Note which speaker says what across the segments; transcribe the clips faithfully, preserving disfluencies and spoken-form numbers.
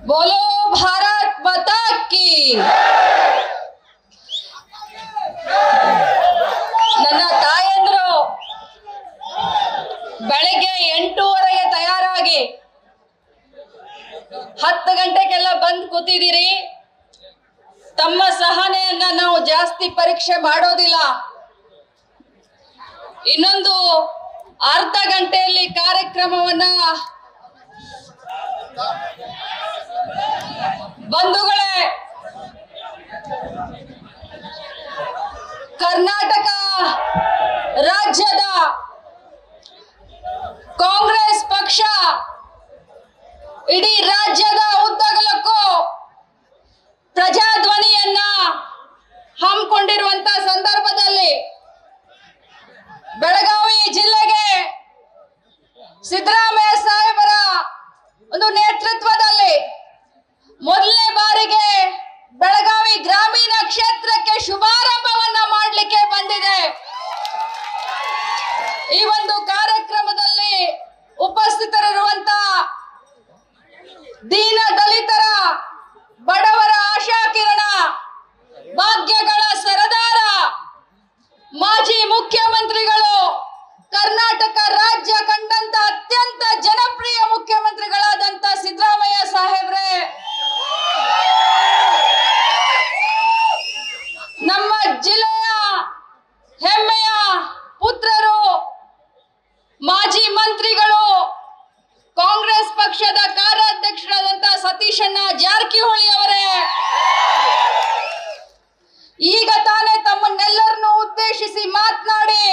Speaker 1: बोलो भारत माता की। ನನ್ನ ತಾಯಂದ್ರು ಬೆಳಗ್ಗೆ ಎಂಟೂವರೆಗೆ ತಯಾರಾಗಿ ಹತ್ತು ಗಂಟೆಗೆಲ್ಲ ಬಂದು ಕೂತಿದ್ದೀರಿ. ತಮ್ಮ ಸಹನೆಯನ್ನ ನಾವು ಜಾಸ್ತಿ ಪರೀಕ್ಷೆ ಮಾಡೋದಿಲ್ಲ. ಇನ್ನೊಂದು ಅರ್ಧ ಗಂಟೆಯಲ್ಲಿ ಕಾರ್ಯಕ್ರಮವನ್ನ ಬಂಧುಗಳೇ, ಕರ್ನಾಟಕ ರಾಜ್ಯದ ಕಾಂಗ್ರೆಸ್ ಪಕ್ಷ ಇಡೀ ರಾಜ್ಯದ ಉದ್ದಗಲಕ್ಕೂ ಪ್ರಜಾಧ್ವನಿಯನ್ನ ಹಮ್ಮಿಕೊಂಡಿರುವಂತ ಸಂದರ್ಭದಲ್ಲಿ ಬೆಳಗಾವಿ ಜಿಲ್ಲೆಗೆ ಸಿದ್ದರಾಮಯ್ಯ ಸಾಹೇಬರ ಒಂದು ನೇತೃತ್ವದಲ್ಲಿ ಮೊದಲನೇ ಬಾರಿಗೆ ಬೆಳಗಾವಿ ಗ್ರಾಮೀಣ ಕ್ಷೇತ್ರಕ್ಕೆ ಶುಭಾರಂಭವನ್ನ ಮಾಡಲಿಕ್ಕೆ ಬಂದಿದೆ. ಈ ಒಂದು ಕಾರ್ಯಕ್ರಮದಲ್ಲಿ ಉಪಸ್ಥಿತರಿರುವಂತ ದೀನ ದಲಿತರ, ಬಡವರ ಆಶಾಕಿರಣ, ಭಾಗ್ಯಗಳ ಸರದಾರ, ಮಾಜಿ ಮುಖ್ಯಮಂತ್ರಿಗಳು, ಕರ್ನಾಟಕ ರಾಜ್ಯ ಕಂಡಂತ ಅತ್ಯಂತ ಜನಪ್ರಿಯ ಮುಖ್ಯಮಂತ್ರಿಗಳಾದಂತ ಸಿದ್ದರಾಮಯ್ಯ ಸಾಹೇಬ್ರೆ, ನಮ್ಮ ಜಿಲ್ಲೆಯ ಹೆಮ್ಮೆಯ ಪುತ್ರರು, ಮಾಜಿ ಮಂತ್ರಿಗಳು, ಕಾಂಗ್ರೆಸ್ ಪಕ್ಷದ ಕಾರ್ಯಾಧ್ಯಕ್ಷರಾದಂತ ಸತೀಶಣ್ಣ ಜಾರಕಿಹೊಳಿ ಅವರೇ, ಈಗ ತಾನೇ ತಮ್ಮನ್ನೆಲ್ಲರನ್ನು ಉದ್ದೇಶಿಸಿ ಮಾತನಾಡಿ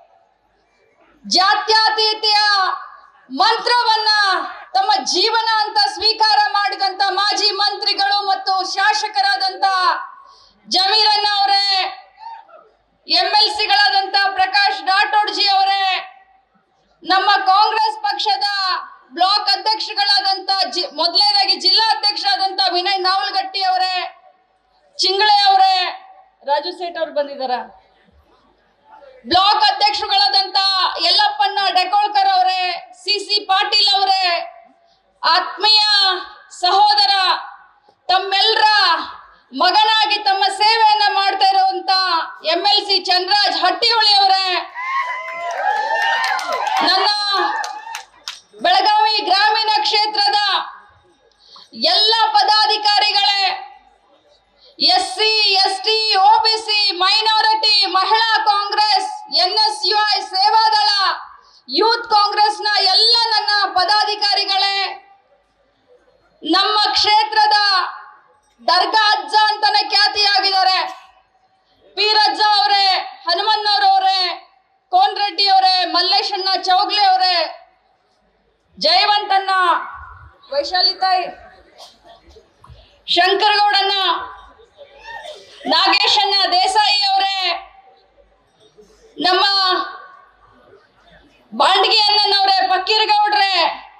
Speaker 1: ಜಾತ್ಯತೀತೆಯ ಮಂತ್ರವನ್ನ ತಮ್ಮ ಜೀವನ ಅಂತ ಸ್ವೀಕಾರ ಮಾಡಿದಂತ ಮಾಜಿ ಮಂತ್ರಿಗಳು ಮತ್ತು ಶಾಸಕರಾದಂತ ಜಮೀರಣ್ಣ ಅವರೇ, ಎಂ ಎಲ್ ಸಿಗಳಾದಂತ ಪ್ರಕಾಶ್ ರಾಠೋಡ್ಜಿ ಅವರೇ, ನಮ್ಮ ಕಾಂಗ್ರೆಸ್ ಪಕ್ಷದ ಬ್ಲಾಕ್ ಅಧ್ಯಕ್ಷಗಳಾದಂತ ಮೊದಲನೇದಾಗಿ ಜಿಲ್ಲಾ ಅಧ್ಯಕ್ಷರಾದಂತ ವಿನಯ್ ನಾವಲ್ಗಟ್ಟಿ ಅವರೇ, ಚಿಂಗಳೆ ಅವರೇ, ರಾಜು ಸೇಠ್ ಅವ್ರು ಬಂದಿದಾರ, ಬ್ಲಾಕ್ ಅಧ್ಯಕ್ಷಗಳಾದಂತ ಯಲ್ಲಪ್ಪಣ್ಣ ಡೆಕೋಳ್ಕರ್ ಅವರೇ, ಸಿ ಸಿ ಪಾಟೀಲ್ ಅವರೇ, ಆತ್ಮೀಯ ಸಹೋದರ, ತಮ್ಮೆಲ್ಲರ ಮಗನಾಗಿ ತಮ್ಮ ಸೇವೆಯನ್ನ ಮಾಡ್ತಾ ಇರುವಂತ M L C Chandraraj Hattiholi ಅವರೇ, ನನ್ನ ಬೆಳಗಾವಿ ಗ್ರಾಮೀಣ ಕ್ಷೇತ್ರದ ಎಲ್ಲ ಪದಾಧಿಕಾರಿಗಳೇ, S C S T O B C minority Mahila Congress, N S U I Sevadal, youth Congress ನ ಎಲ್ಲ ನನ್ನ ಪದಾಧಿಕಾರಿಗಳೇ, ನಮ್ಮ ಕ್ಷೇತ್ರದ ದರ್ಗಾ ಅಜ್ಜ ಅಂತಾನೆ ಖ್ಯಾತಿಯಾಗಿದ್ದಾರೆ ಪೀರಜ್ಜ ಅವರೇ, ಹನುಮನ್ನವರವರೇ, ಕೋನ್ ರೆಡ್ಡಿ ಅವರೇ, ಮಲ್ಲೇಶಣ್ಣ ಚೌಗ್ಲೆ ಅವರೇ, ಜಯವಂತಣ್ಣ, ವೈಶಾಲಿ ತಾಯಿ, ಶಂಕರಗೌಡಣ್ಣ, ನಾಗೇಶಣ್ಣ ದೇಸಾಯಿ ಅವರೇ, ನಮ್ಮ ಬಾಂಡ್ಗಿ ಅಣ್ಣನವರೇ, ಫಕೀರ್ಗೌಡ್ರೆ,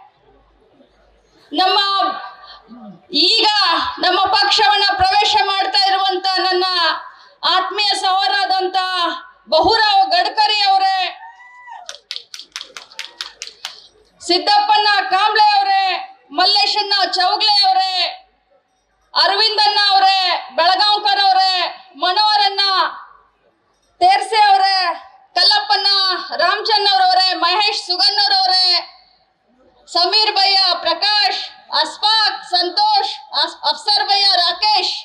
Speaker 1: ನಮ್ಮ ಈಗ ನಮ್ಮ ಪಕ್ಷವನ್ನ ಪ್ರವೇಶ ಮಾಡ್ತಾ ಇರುವಂತ ನನ್ನ ಆತ್ಮೀಯ ಸಹೋದರಾದಂತ ಬಹುರಾವ್ ಗಡ್ಕರಿ ಅವರೇ, ಸಿದ್ದಪ್ಪಣ್ಣ ಕಾಂಬ್ಳೆ ಅವರೇ, ಮಲ್ಲೇಶಣ್ಣ ಚೌಗ್ಲೆ ಅವರೇ, ಅರವಿಂದಣ್ಣ ಅವರೇ, ಬೆಳಗಾಂಕರ್ ಅವರೇ, ಮನೋಹರಣ್ಣ ತೇರ್ಸೆ ಅವರೇ, ಕಲ್ಲಪ್ಪಣ್ಣ ರಾಮಚಂದ್ರವರವರೇ, ಮಹೇಶ್ ಸುಗನ್ನವರವರೇ, ಸಮೀರ್ ಭಯ್ಯ, ಪ್ರಕಾಶ್, ಅಸ್ಫಾಕ್, ಸಂತೋಷ್, ಅಫ್ಸರ್ ಭಯ್ಯ, ರಾಕೇಶ್,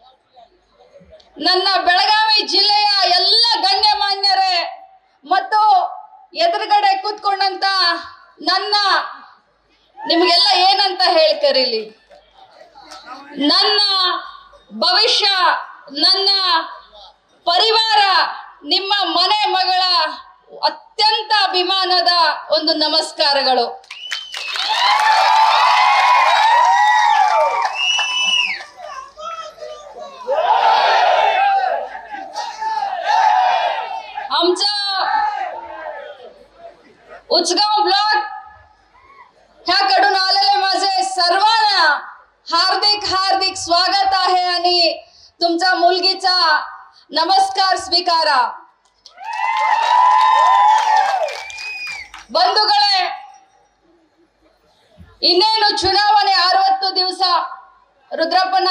Speaker 1: ನನ್ನ ಬೆಳಗಾವಿ ಜಿಲ್ಲೆಯ ಎಲ್ಲ ಗಣ್ಯಮಾನ್ಯರೇ ಮತ್ತು ಎದುರುಗಡೆ ಕೂತ್ಕೊಂಡಂತ ನನ್ನ ನಿಮ್ಗೆಲ್ಲ ಏನಂತ ಹೇಳಿ ಕರೀಲಿ, ನನ್ನ ಭವಿಷ್ಯ, ನನ್ನ ಪರಿವಾರ, ನಿಮ್ಮ ಮನೆ ಮಗಳ ಅತ್ಯಂತ ಅಭಿಮಾನದ ಒಂದು ನಮಸ್ಕಾರಗಳು. आमचा उचगाव ब्लॉक ह्याकडून आलेले माझे सर्वांना हार्दिक हार्दिक स्वागत आहे आणि तुमचा मुलगीचा नमस्कार स्वीकारा. ಬಂಧುಗಳೇ, ಇನ್ನೇನು ಚುನಾವಣೆ ಅರವತ್ತು ದಿವಸ ರುದ್ರಪ್ಪನ.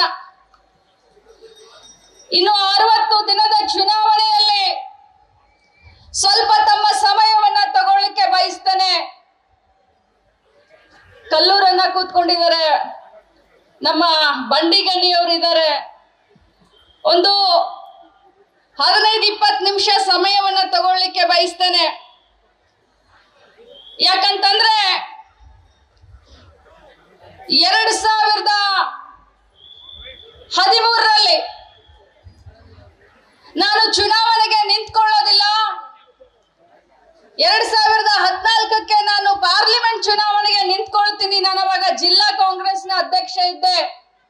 Speaker 1: ಇನ್ನು ಅರವತ್ತು ದಿನದ ಚುನಾವಣೆಯಲ್ಲಿ ಸ್ವಲ್ಪ ತಮ್ಮ ಸಮಯವನ್ನ ತಗೊಳ್ಳಿಕ್ಕೆ ಬಯಸ್ತೇನೆ. ಕಲ್ಲೂರನ್ನ ಕೂತ್ಕೊಂಡಿದ್ದಾರೆ, ನಮ್ಮ ಬಂಡಿಗಣ್ಣಿಯವರು ಇದ್ದಾರೆ. ಒಂದು ಹದಿನೈದು ಇಪ್ಪತ್ತು ನಿಮಿಷ ಸಮಯವನ್ನ ತಗೊಳ್ಳಿಕ್ಕೆ ಬಯಸ್ತೇನೆ. ಯಾಕಂತಂದ್ರೆ ಎರಡ್ ಸಾವಿರದ ಹದಿಮೂರರಲ್ಲಿ ನಾನು ಚುನಾವಣೆಗೆ ನಿಂತ್ಕೊಳ್ಳೋದಿಲ್ಲ, ಎರಡ್ ಸಾವಿರದ ಹದಿನಾಲ್ಕಕ್ಕೆ ನಾನು ಪಾರ್ಲಿಮೆಂಟ್ ಚುನಾವಣೆಗೆ ನಿಂತ್ಕೊಳ್ತೀನಿ. ನಾನು ಅವಾಗ ಜಿಲ್ಲಾ ಕಾಂಗ್ರೆಸ್ನ ಅಧ್ಯಕ್ಷ ಇದ್ದೆ.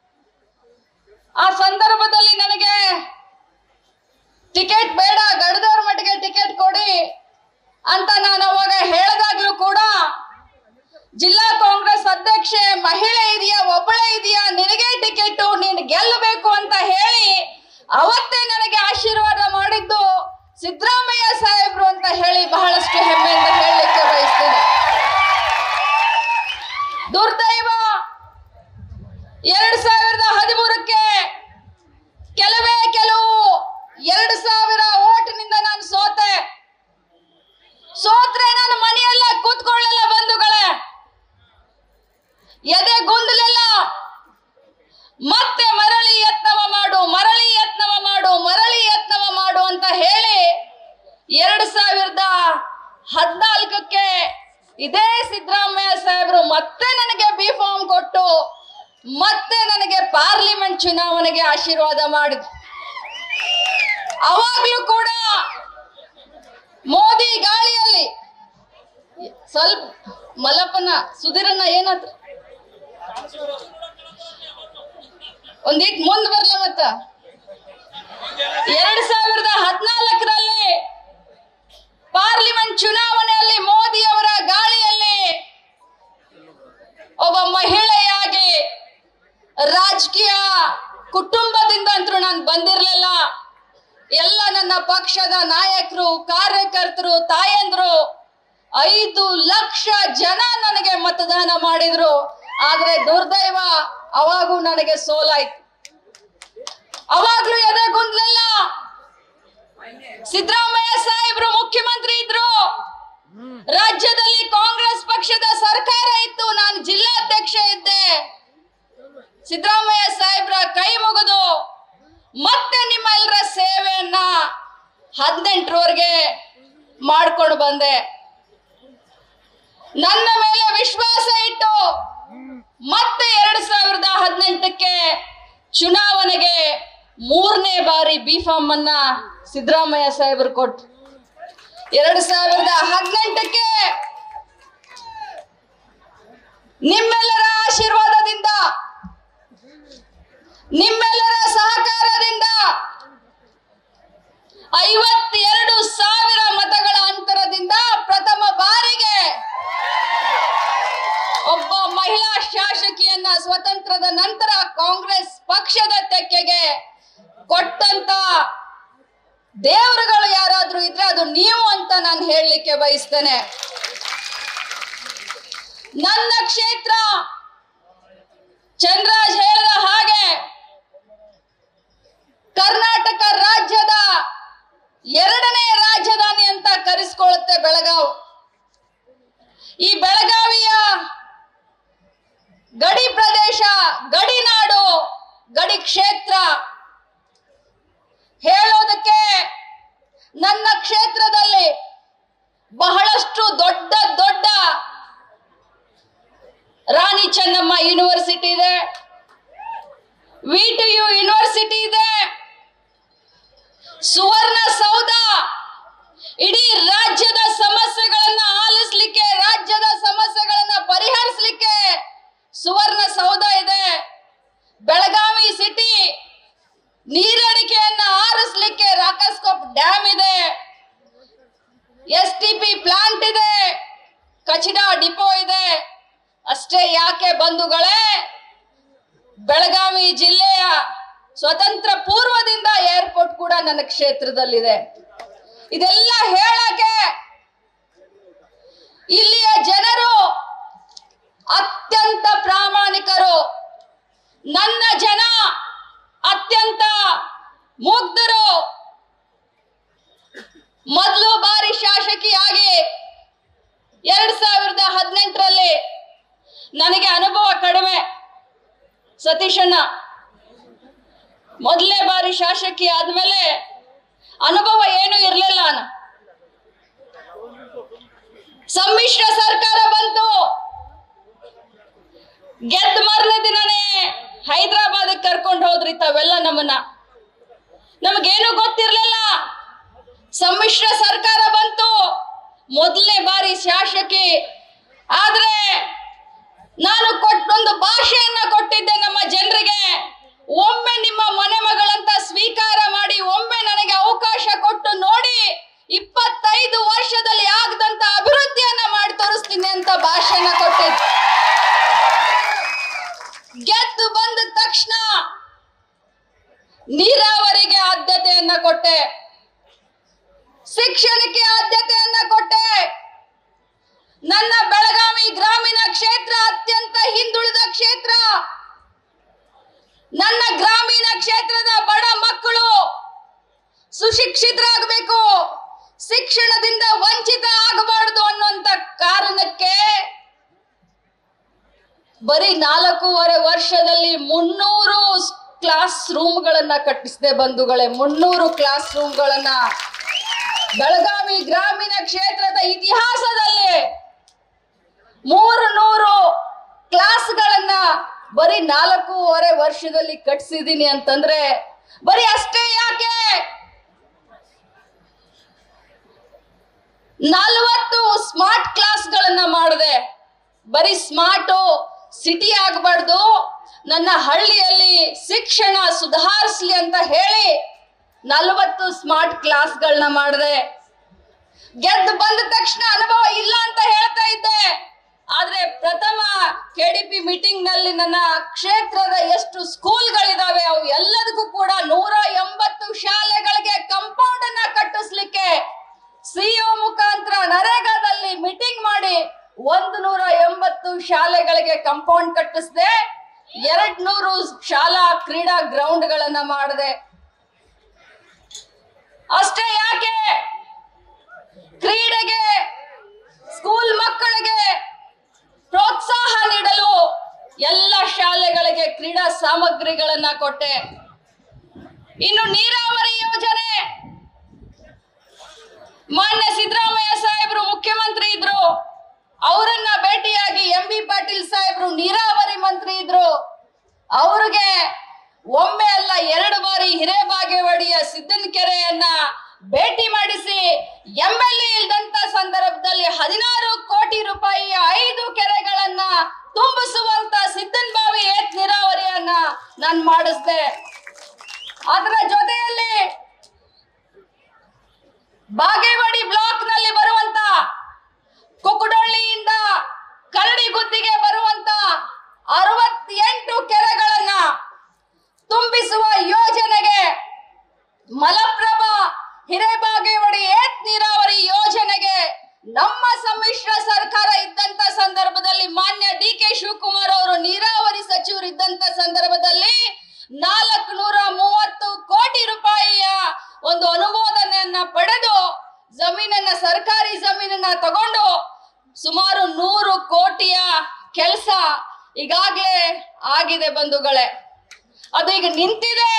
Speaker 1: ಆ ಸಂದರ್ಭದಲ್ಲಿ ನನಗೆ ಟಿಕೆಟ್ ಬೇಡ, ಗಡದವ್ರ ಮಟ್ಟಿಗೆ ಟಿಕೆಟ್ ಕೊಡಿ ಅಂತ ನಾನು ಅವಾಗ ಹೇಳಿದಾಗ್ಲೂ ಕೂಡ ಜಿಲ್ಲಾ ಕಾಂಗ್ರೆಸ್ ಅಧ್ಯಕ್ಷೆ, ಮಹಿಳೆ ಇದೆಯಾ, ಒಬ್ಬಳೇ ಇದೆಯಾ, ನಿನಗೆ ಟಿಕೆಟ್, ನೀನು ಗೆಲ್ಲಬೇಕು ಅಂತ ಹೇಳಿ ಅವತ್ತೇ ನನಗೆ ಆಶೀರ್ವಾದ ಮಾಡಿದ್ದು ಸಿದ್ದರಾಮಯ್ಯ ಸಾಹೇಬ್ರು ಅಂತ ಹೇಳಿ ಬಹಳಷ್ಟು ಹೆಮ್ಮೆಯಿಂದ ಹೇಳಲಿಕ್ಕೆ ಬಯಸ್ತೇನೆ. ದುರ್ದೈವ, ಎರಡ್ ಸಾವಿರದ ಹದಿಮೂರಕ್ಕೆ ಕೆಲವೇ ಕೆಲವು ಎರಡು ಸಾವಿರ ಓಟಿನಿಂದ ನಾನು ಸೋತೆ. ಸೋತ್ರೆ ನಾನು ಮನೆಯಲ್ಲ ಕೂತ್ಕೊಳ್ಳಲ್ಲ ಬಂಧುಗಳೇ, ಎದೆ ಗೊಂದಲೆಲ್ಲ ಮತ್ತೆ ಮರಳಿ ಯತ್ನವ ಮಾಡು, ಮರಳಿ ಯತ್ನವ ಮಾಡು, ಮರಳಿ ಯತ್ನವ ಮಾಡು ಅಂತ ಹೇಳಿ ಎರಡ್ ಸಾವಿರದ ಹದಿನಾಲ್ಕಕ್ಕೆ ಇದೇ ಸಿದ್ದರಾಮಯ್ಯ ಸಾಹೇಬರು ಮತ್ತೆ ನನಗೆ ಬಿ ಫಾರ್ಮ್ ಕೊಟ್ಟು ಮತ್ತೆ ನನಗೆ ಪಾರ್ಲಿಮೆಂಟ್ ಚುನಾವಣೆಗೆ ಆಶೀರ್ವಾದ ಮಾಡಿದ್ರು. ಅವಾಗ್ಲೂ ಕೂಡ ಮೋದಿ ಗಾಳಿಯಲ್ಲಿ ಸ್ವಲ್ಪ ಮಲ್ಲಪ್ಪನ ಸುಧೀರನ್ನ ಏನಾದ್ರು ಒಂದಿಟ್ ಮುಂದ್ ಬರ್ಲ. ಮತ್ತ ಎರಡ್ ಸಾವಿರದ ಹದಿನಾಲ್ಕರಲ್ಲಿ ಪಾರ್ಲಿಮೆಂಟ್ ಚುನಾವಣೆಯಲ್ಲಿ ಮೋದಿ ಅವರ ಗಾಳಿಯಲ್ಲಿ ಒಬ್ಬ ಮಹಿಳೆಯಾಗಿ ರಾಜಕೀಯ ಕುಟುಂಬದಿಂದ ಅಂತೂ ನಾನು ಬಂದಿರಲಿಲ್ಲ. ಎಲ್ಲ ನನ್ನ ಪಕ್ಷದ ನಾಯಕರು, ಕಾರ್ಯಕರ್ತರು, ತಾಯಂದ್ರು ಐದು ಲಕ್ಷ ಜನ ನನಗೆ ಮತದಾನ ಮಾಡಿದ್ರು. ಆದ್ರೆ ದುರ್ದೈವ, ಅವಾಗೂ ನನಗೆ ಸೋಲಾಯ್ತು. ಅವಾಗ್ಲೂ ಎದೆ ಗೊಂದಲಿಲ್ಲ. ಸಿದ್ದರಾಮಯ್ಯ ಸಾಹೇಬ್ರು ಮುಖ್ಯಮಂತ್ರಿ ಇದ್ರು, ರಾಜ್ಯದಲ್ಲಿ ಕಾಂಗ್ರೆಸ್ ಪಕ್ಷದ ಸರ್ಕಾರ ಇತ್ತು, ನಾನು ಜಿಲ್ಲಾಧ್ಯಕ್ಷ ಇದ್ದೆ. ಸಿದ್ದರಾಮಯ್ಯ ಸಾಹೇಬ್ರ ಕೈ ಮುಗಿದು ಮತ್ತೆ ನಿಮ್ಮೆಲ್ಲರ ಸೇವೆಯನ್ನ ಹದಿನೆಂಟರವರೆಗೆ ಮಾಡ್ಕೊಂಡು ಬಂದೆ. ನನ್ನ ಮೇಲೆ ವಿಶ್ವಾಸ ಇಟ್ಟು ಮತ್ತೆ ಎರಡ್ ಸಾವಿರದ ಹದಿನೆಂಟಕ್ಕೆ ಚುನಾವಣೆಗೆ ಮೂರನೇ ಬಾರಿ ಬಿ ಫಾರ್ಮ್ ಅನ್ನ ಸಿದ್ದರಾಮಯ್ಯ ಸಾಹೇಬರು ಕೊಟ್ಟು ಎರಡ್ ಸಾವಿರದ ಹದಿನೆಂಟಕ್ಕೆ ನಿಮ್ಮೆಲ್ಲರ ಆಶೀರ್ವಾದದಿಂದ, ನಿಮ್ಮೆಲ್ಲರ ಸಹಕಾರದಿಂದ ಐವತ್ತೆರಡು ಸಾವಿರ ಮತಗಳ ಅಂತರದಿಂದ ಪ್ರಥಮ ಬಾರಿಗೆ ಒಬ್ಬ ಮಹಿಳಾ ಶಾಸಕಿಯನ್ನ ಸ್ವತಂತ್ರದ ನಂತರ ಕಾಂಗ್ರೆಸ್ ಪಕ್ಷದ ತೆಕ್ಕೆಗೆ ಕೊಟ್ಟಂತ ದೇವರುಗಳು ಯಾರಾದ್ರೂ ಇದ್ರೆ ಅದು ನೀವು ಅಂತ ನಾನು ಹೇಳಲಿಕ್ಕೆ ಬಯಸ್ತೇನೆ. ನನ್ನ ಕ್ಷೇತ್ರ ಚಂದ್ರರಾಜ್ ಹೇಳಿದ ಹಾಗೆ ಕರ್ನಾಟಕ ರಾಜ್ಯದ ಎರಡನೇ ರಾಜಧಾನಿ ಅಂತ ಕರೆಸಿಕೊಳ್ಳುತ್ತೆ ಬೆಳಗಾವಿ. ಈ ಬೆಳಗಾವಿಯ ಗಡಿ ಪ್ರದೇಶ, ಗಡಿನಾಡು, ಗಡಿ ಕ್ಷೇತ್ರ ಹೇಳೋದಕ್ಕೆ ನನ್ನ ಕ್ಷೇತ್ರದಲ್ಲಿ ಬಹಳಷ್ಟು ದೊಡ್ಡ ದೊಡ್ಡ ರಾಣಿ ಚೆನ್ನಮ್ಮ ಯೂನಿವರ್ಸಿಟಿ ಇದೆ, ವಿ ಟಿ ಯು ಯೂನಿವರ್ಸಿಟಿ ಇದೆ, ಸುವರ್ಣ ಸೌಧ, ಇಡೀ ರಾಜ್ಯದ ಸಮಸ್ಯೆಗಳನ್ನ ಆಲಿಸಲಿಕ್ಕೆ, ರಾಜ್ಯದ ಸಮಸ್ಯೆಗಳನ್ನ ಪರಿಹರಿಸಲಿಕ್ಕೆ ಸುವರ್ಣ ಸೌಧ ಇದೆ. ಬೆಳಗಾವಿ ಸಿಟಿ ನೀರಡಿಕೆಯನ್ನ ಆರಿಸಲಿಕ್ಕೆ ರಾಕಸ್ಕೋಪ್ ಡ್ಯಾಮ್ ಇದೆ, ಎಸ್ ಟಿ ಪಿ ಪ್ಲಾಂಟ್ ಇದೆ, ಕಚಡಾ ಡಿಪೋ ಇದೆ. ಅಷ್ಟೇ ಯಾಕೆ ಬಂಧುಗಳೇ, ಬೆಳಗಾವಿ ಜಿಲ್ಲೆಯ ಸ್ವತಂತ್ರ ಪೂರ್ವದಿಂದ ಏರ್ಪೋರ್ಟ್ ಕೂಡ ನನ್ನ ಕ್ಷೇತ್ರದಲ್ಲಿದೆ. ಇದೆಲ್ಲ ಹೇಳಕ್ಕೆ ಇಲ್ಲಿಯ ಜನರು ಅತ್ಯಂತ ಪ್ರಾಮಾಣಿಕರು. ನನ್ನ ಜನ ಮುಗ್ಧರು. ಮೊದಲು ಬಾರಿ ಶಾಸಕಿಯಾಗಿ ಎರಡ್ ಸಾವಿರದ ಹದಿನೆಂಟರಲ್ಲಿ ನನಗೆ ಅನುಭವ ಕಡಿಮೆ. ಸತೀಶಣ್ಣ ಮೊದಲನೇ ಬಾರಿ ಶಾಸಕಿ ಆದ್ಮೇಲೆ ಅನುಭವ ಏನು ಇರಲಿಲ್ಲ. ಸಮ್ಮಿಶ್ರ ಸರ್ಕಾರ ಬಂತು. ಗೆದ್ದ ಮರನೇ ದಿನನೇ ಹೈದರಾಬಾದ್ ಕರ್ಕೊಂಡು ಹೋದ್ರಿ ತಾವೆಲ್ಲ ನಮ್ಮನ್ನ. ನಮಗೇನು ಗೊತ್ತಿರ್ಲಿಲ್ಲ. ಸಮ್ಮಿಶ್ರ ಸರ್ಕಾರ ಬಂತು, ಮೊದಲನೇ ಬಾರಿ ಶಾಸಕಿ. ಆದ್ರೆ ನಾನು ಕೊಟ್ಟೊಂದು ಭಾಷೆಯನ್ನ ಕೊಟ್ಟಿದ್ದೆ ನಮ್ಮ ಜನರಿಗೆ. ಒಮ್ಮೆ ನಿಮ್ಮ ಮನೆ ಮಗಳಂತ ಸ್ವೀಕಾರ ಮಾಡಿ, ಒಮ್ಮೆ ನನಗೆ ಅವಕಾಶ ಕೊಟ್ಟು ನೋಡಿ, ಇಪ್ಪತ್ತೈದು ವರ್ಷದಲ್ಲಿ ಆಗದಂತ ಅಭಿವೃದ್ಧಿಯನ್ನ ಮಾಡಿ ತೋರಿಸ್ತೀನಿ ಅಂತ ಭಾಷಣ ಕೊಟ್ಟಿದ್ದೆ. ಗೆದ್ದು ಬಂದ ತಕ್ಷಣ ನೀರಾವರಿಗೆ ಆದ್ಯತೆಯನ್ನ ಕೊಟ್ಟೆ, ಶಿಕ್ಷಣಕ್ಕೆ ಆದ್ಯತೆಯನ್ನ ಕೊಟ್ಟೆ. ನನ್ನ ಬೆಳಗಾವಿ ಗ್ರಾಮೀಣ ಕ್ಷೇತ್ರ ಅತ್ಯಂತ ಹಿಂದುಳಿದ ಕ್ಷೇತ್ರ. ನನ್ನ ಗ್ರಾಮೀಣ ಕ್ಷೇತ್ರದ ಬಡ ಮಕ್ಕಳು ಸುಶಿಕ್ಷಿತರಾಗಬೇಕು, ಶಿಕ್ಷಣದಿಂದ ವಂಚಿತ ಆಗಬಾರದು ಅನ್ನುವಂತ ಕಾರಣಕ್ಕೆ ಬರೀ ನಾಲ್ಕೂವರೆ ವರ್ಷದಲ್ಲಿ ಮುನ್ನೂರು ಕ್ಲಾಸ್ ರೂಮ್ಗಳನ್ನ ಕಟ್ಟಿಸಿದೆ ಬಂಧುಗಳೇ. ಮುನ್ನೂರು ಕ್ಲಾಸ್ ರೂಮ್ಗಳನ್ನ ಬೆಳಗಾವಿ ಗ್ರಾಮೀಣ ಕ್ಷೇತ್ರದ ಇತಿಹಾಸದಲ್ಲಿ ಮೂರು ನೂರು ಕ್ಲಾಸ್ಗಳನ್ನ ಬರೀ ನಾಲ್ಕೂವರೆ ವರ್ಷದಲ್ಲಿ ಕಟ್ಸಿದೀನಿ ಅಂತಂದ್ರೆ ಬರೀ ಅಷ್ಟೇ ಯಾಕೆ, ನಲವತ್ತು ಸ್ಮಾರ್ಟ್ ಕ್ಲಾಸ್ಗಳನ್ನ ಮಾಡಿದೆ. ಬರೀ ಸ್ಮಾರ್ಟು ಸಿಟಿ ಆಗಬಾರ್ದು, ನನ್ನ ಹಳ್ಳಿಯಲ್ಲಿ ಶಿಕ್ಷಣ ಸುಧಾರಿಸ್ಲಿ ಅಂತ ಹೇಳಿ ನಲವತ್ತು ಸ್ಮಾರ್ಟ್ ಕ್ಲಾಸ್ಗಳನ್ನ ಮಾಡಿದೆ. ಗೆದ್ದು ಬಂದ ತಕ್ಷಣ ಅನುಭವ ಇಲ್ಲ ಅಂತ ಹೇಳ್ತಾ ಇದ್ದೆ. ಆದ್ರೆ ಪ್ರಥಮ ಕೆಡಿಪಿ ಮೀಟಿಂಗ್ ನಲ್ಲಿ ನನ್ನ ಕ್ಷೇತ್ರದ ಎಷ್ಟು ಸ್ಕೂಲ್ಗಳಿದಾವೆ ಅವು ಎಲ್ಲದಕ್ಕೂ ಕೂಡ ನೂರ ಎಂಬತ್ತು ಶಾಲೆಗಳಿಗೆ ಕಾಂಪೌಂಡ್ ಅನ್ನ ಕಟ್ಟಿಸ್ಲಿಕ್ಕೆ ಸಿಇಒ ಮುಖಾಂತರ ನರೇಗಾದಲ್ಲಿ ಮೀಟಿಂಗ್ ಮಾಡಿ ಒಂದು ನೂರ ಎಂಬತ್ತು ಶಾಲೆಗಳಿಗೆ ಕಾಂಪೌಂಡ್ ಕಟ್ಟಿಸಿದೆ. ಎರಡ್ ನೂರು ಶಾಲಾ ಕ್ರೀಡಾ ಗ್ರೌಂಡ್ ಗಳನ್ನ ಮಾಡಿದೆ. ಅಷ್ಟೇ ಯಾಕೆ, ಕ್ರೀಡೆಗೆ ಸ್ಕೂಲ್ ಮಕ್ಕಳಿಗೆ ಪ್ರೋತ್ಸಾಹ ನೀಡಲು ಎಲ್ಲ ಶಾಲೆಗಳಿಗೆ ಕ್ರೀಡಾ ಸಾಮಗ್ರಿಗಳನ್ನ ಕೊಟ್ಟೆ. ಇನ್ನು ನೀರಾವರಿ ಯೋಜನೆ, ಮಾನ್ಯ ಸಿದ್ದರಾಮಯ್ಯ ಸಾಹೇಬರು ಮುಖ್ಯಮಂತ್ರಿ ಇದ್ರು, ಅವರನ್ನ ಭೇಟಿಯಾಗಿ ಎಂ ಬಿ ಪಾಟೀಲ್ ಸಾಹೇಬರು ನೀರಾವರಿ ಮಂತ್ರಿ ಇದ್ರು. ಅವ್ರಿಗೆ ಒಮ್ಮೆ ಅಲ್ಲ ಎರಡು ಬಾರಿ ಹಿರೇಬಾಗೇವಾಡಿಯ ಸಿದ್ದನ ಕೆರೆಯನ್ನ ಭೇಟಿ ಮಾಡಿಸಿ ಎಂ ಎಲ್ ಎ ಇಲ್ದಂತ ಸಂದರ್ಭದಲ್ಲಿ ಹದಿನಾರು ಕೋಟಿ ರೂಪಾಯಿಯ ಐದು ಕೆರೆಗಳನ್ನ ತುಂಬಿಸುವಂತ ಸಿದ್ದನ್ ಬಾವಿ ಏತ್ ನೀರಾವರಿಯನ್ನ ನಾನು ಮಾಡಿಸ್ದೆ. ಅದರ ಜೊತೆಯಲ್ಲಿ ಬಾಗೇವಾಡಿ ಬ್ಲಾಕ್ ನಲ್ಲಿ ಬರುವಂತ ಕುಕ್ಕಡೊಳ್ಳಿಯಿಂದ ಕರಡಿಗುದ್ದಿಗೆ ಬರುವಂತ ಅರವತ್ತೆಂಟು ಕೆರೆಗಳನ್ನ ತುಂಬಿಸುವ ಯೋಜನೆಗೆ, ಮಲಪ್ರಭಾ ಹಿರೇಬಾಗೇವಾಡಿ ಏತ್ ನೀರಾವರಿ ಯೋಜನೆಗೆ ನಮ್ಮ ಸಮ್ಮಿಶ್ರ ಸರ್ಕಾರ ಇದ್ದಂತ ಸಂದರ್ಭದಲ್ಲಿ ಮಾನ್ಯ ಡಿ ಕೆ ಶಿವಕುಮಾರ್ ಅವರು ನೀರಾವರಿ ಸಚಿವರು ಇದ್ದಂತ ಸಂದರ್ಭದಲ್ಲಿ ನಾಲ್ಕು ನೂರ ಮೂವತ್ತು ಕೋಟಿ ರೂಪಾಯಿಯ ಒಂದು ಅನುಮೋದನೆಯನ್ನ ಪಡೆದು ಜಮೀನನ್ನ, ಸರ್ಕಾರಿ ಜಮೀನನ್ನ ತಗೊಂಡು ಸುಮಾರು ನೂರು ಕೋಟಿಯ ಕೆಲಸ ಈಗಾಗಲೇ ಆಗಿದೆ ಬಂಧುಗಳೇ. ಅದು ಈಗ ನಿಂತಿದೆ.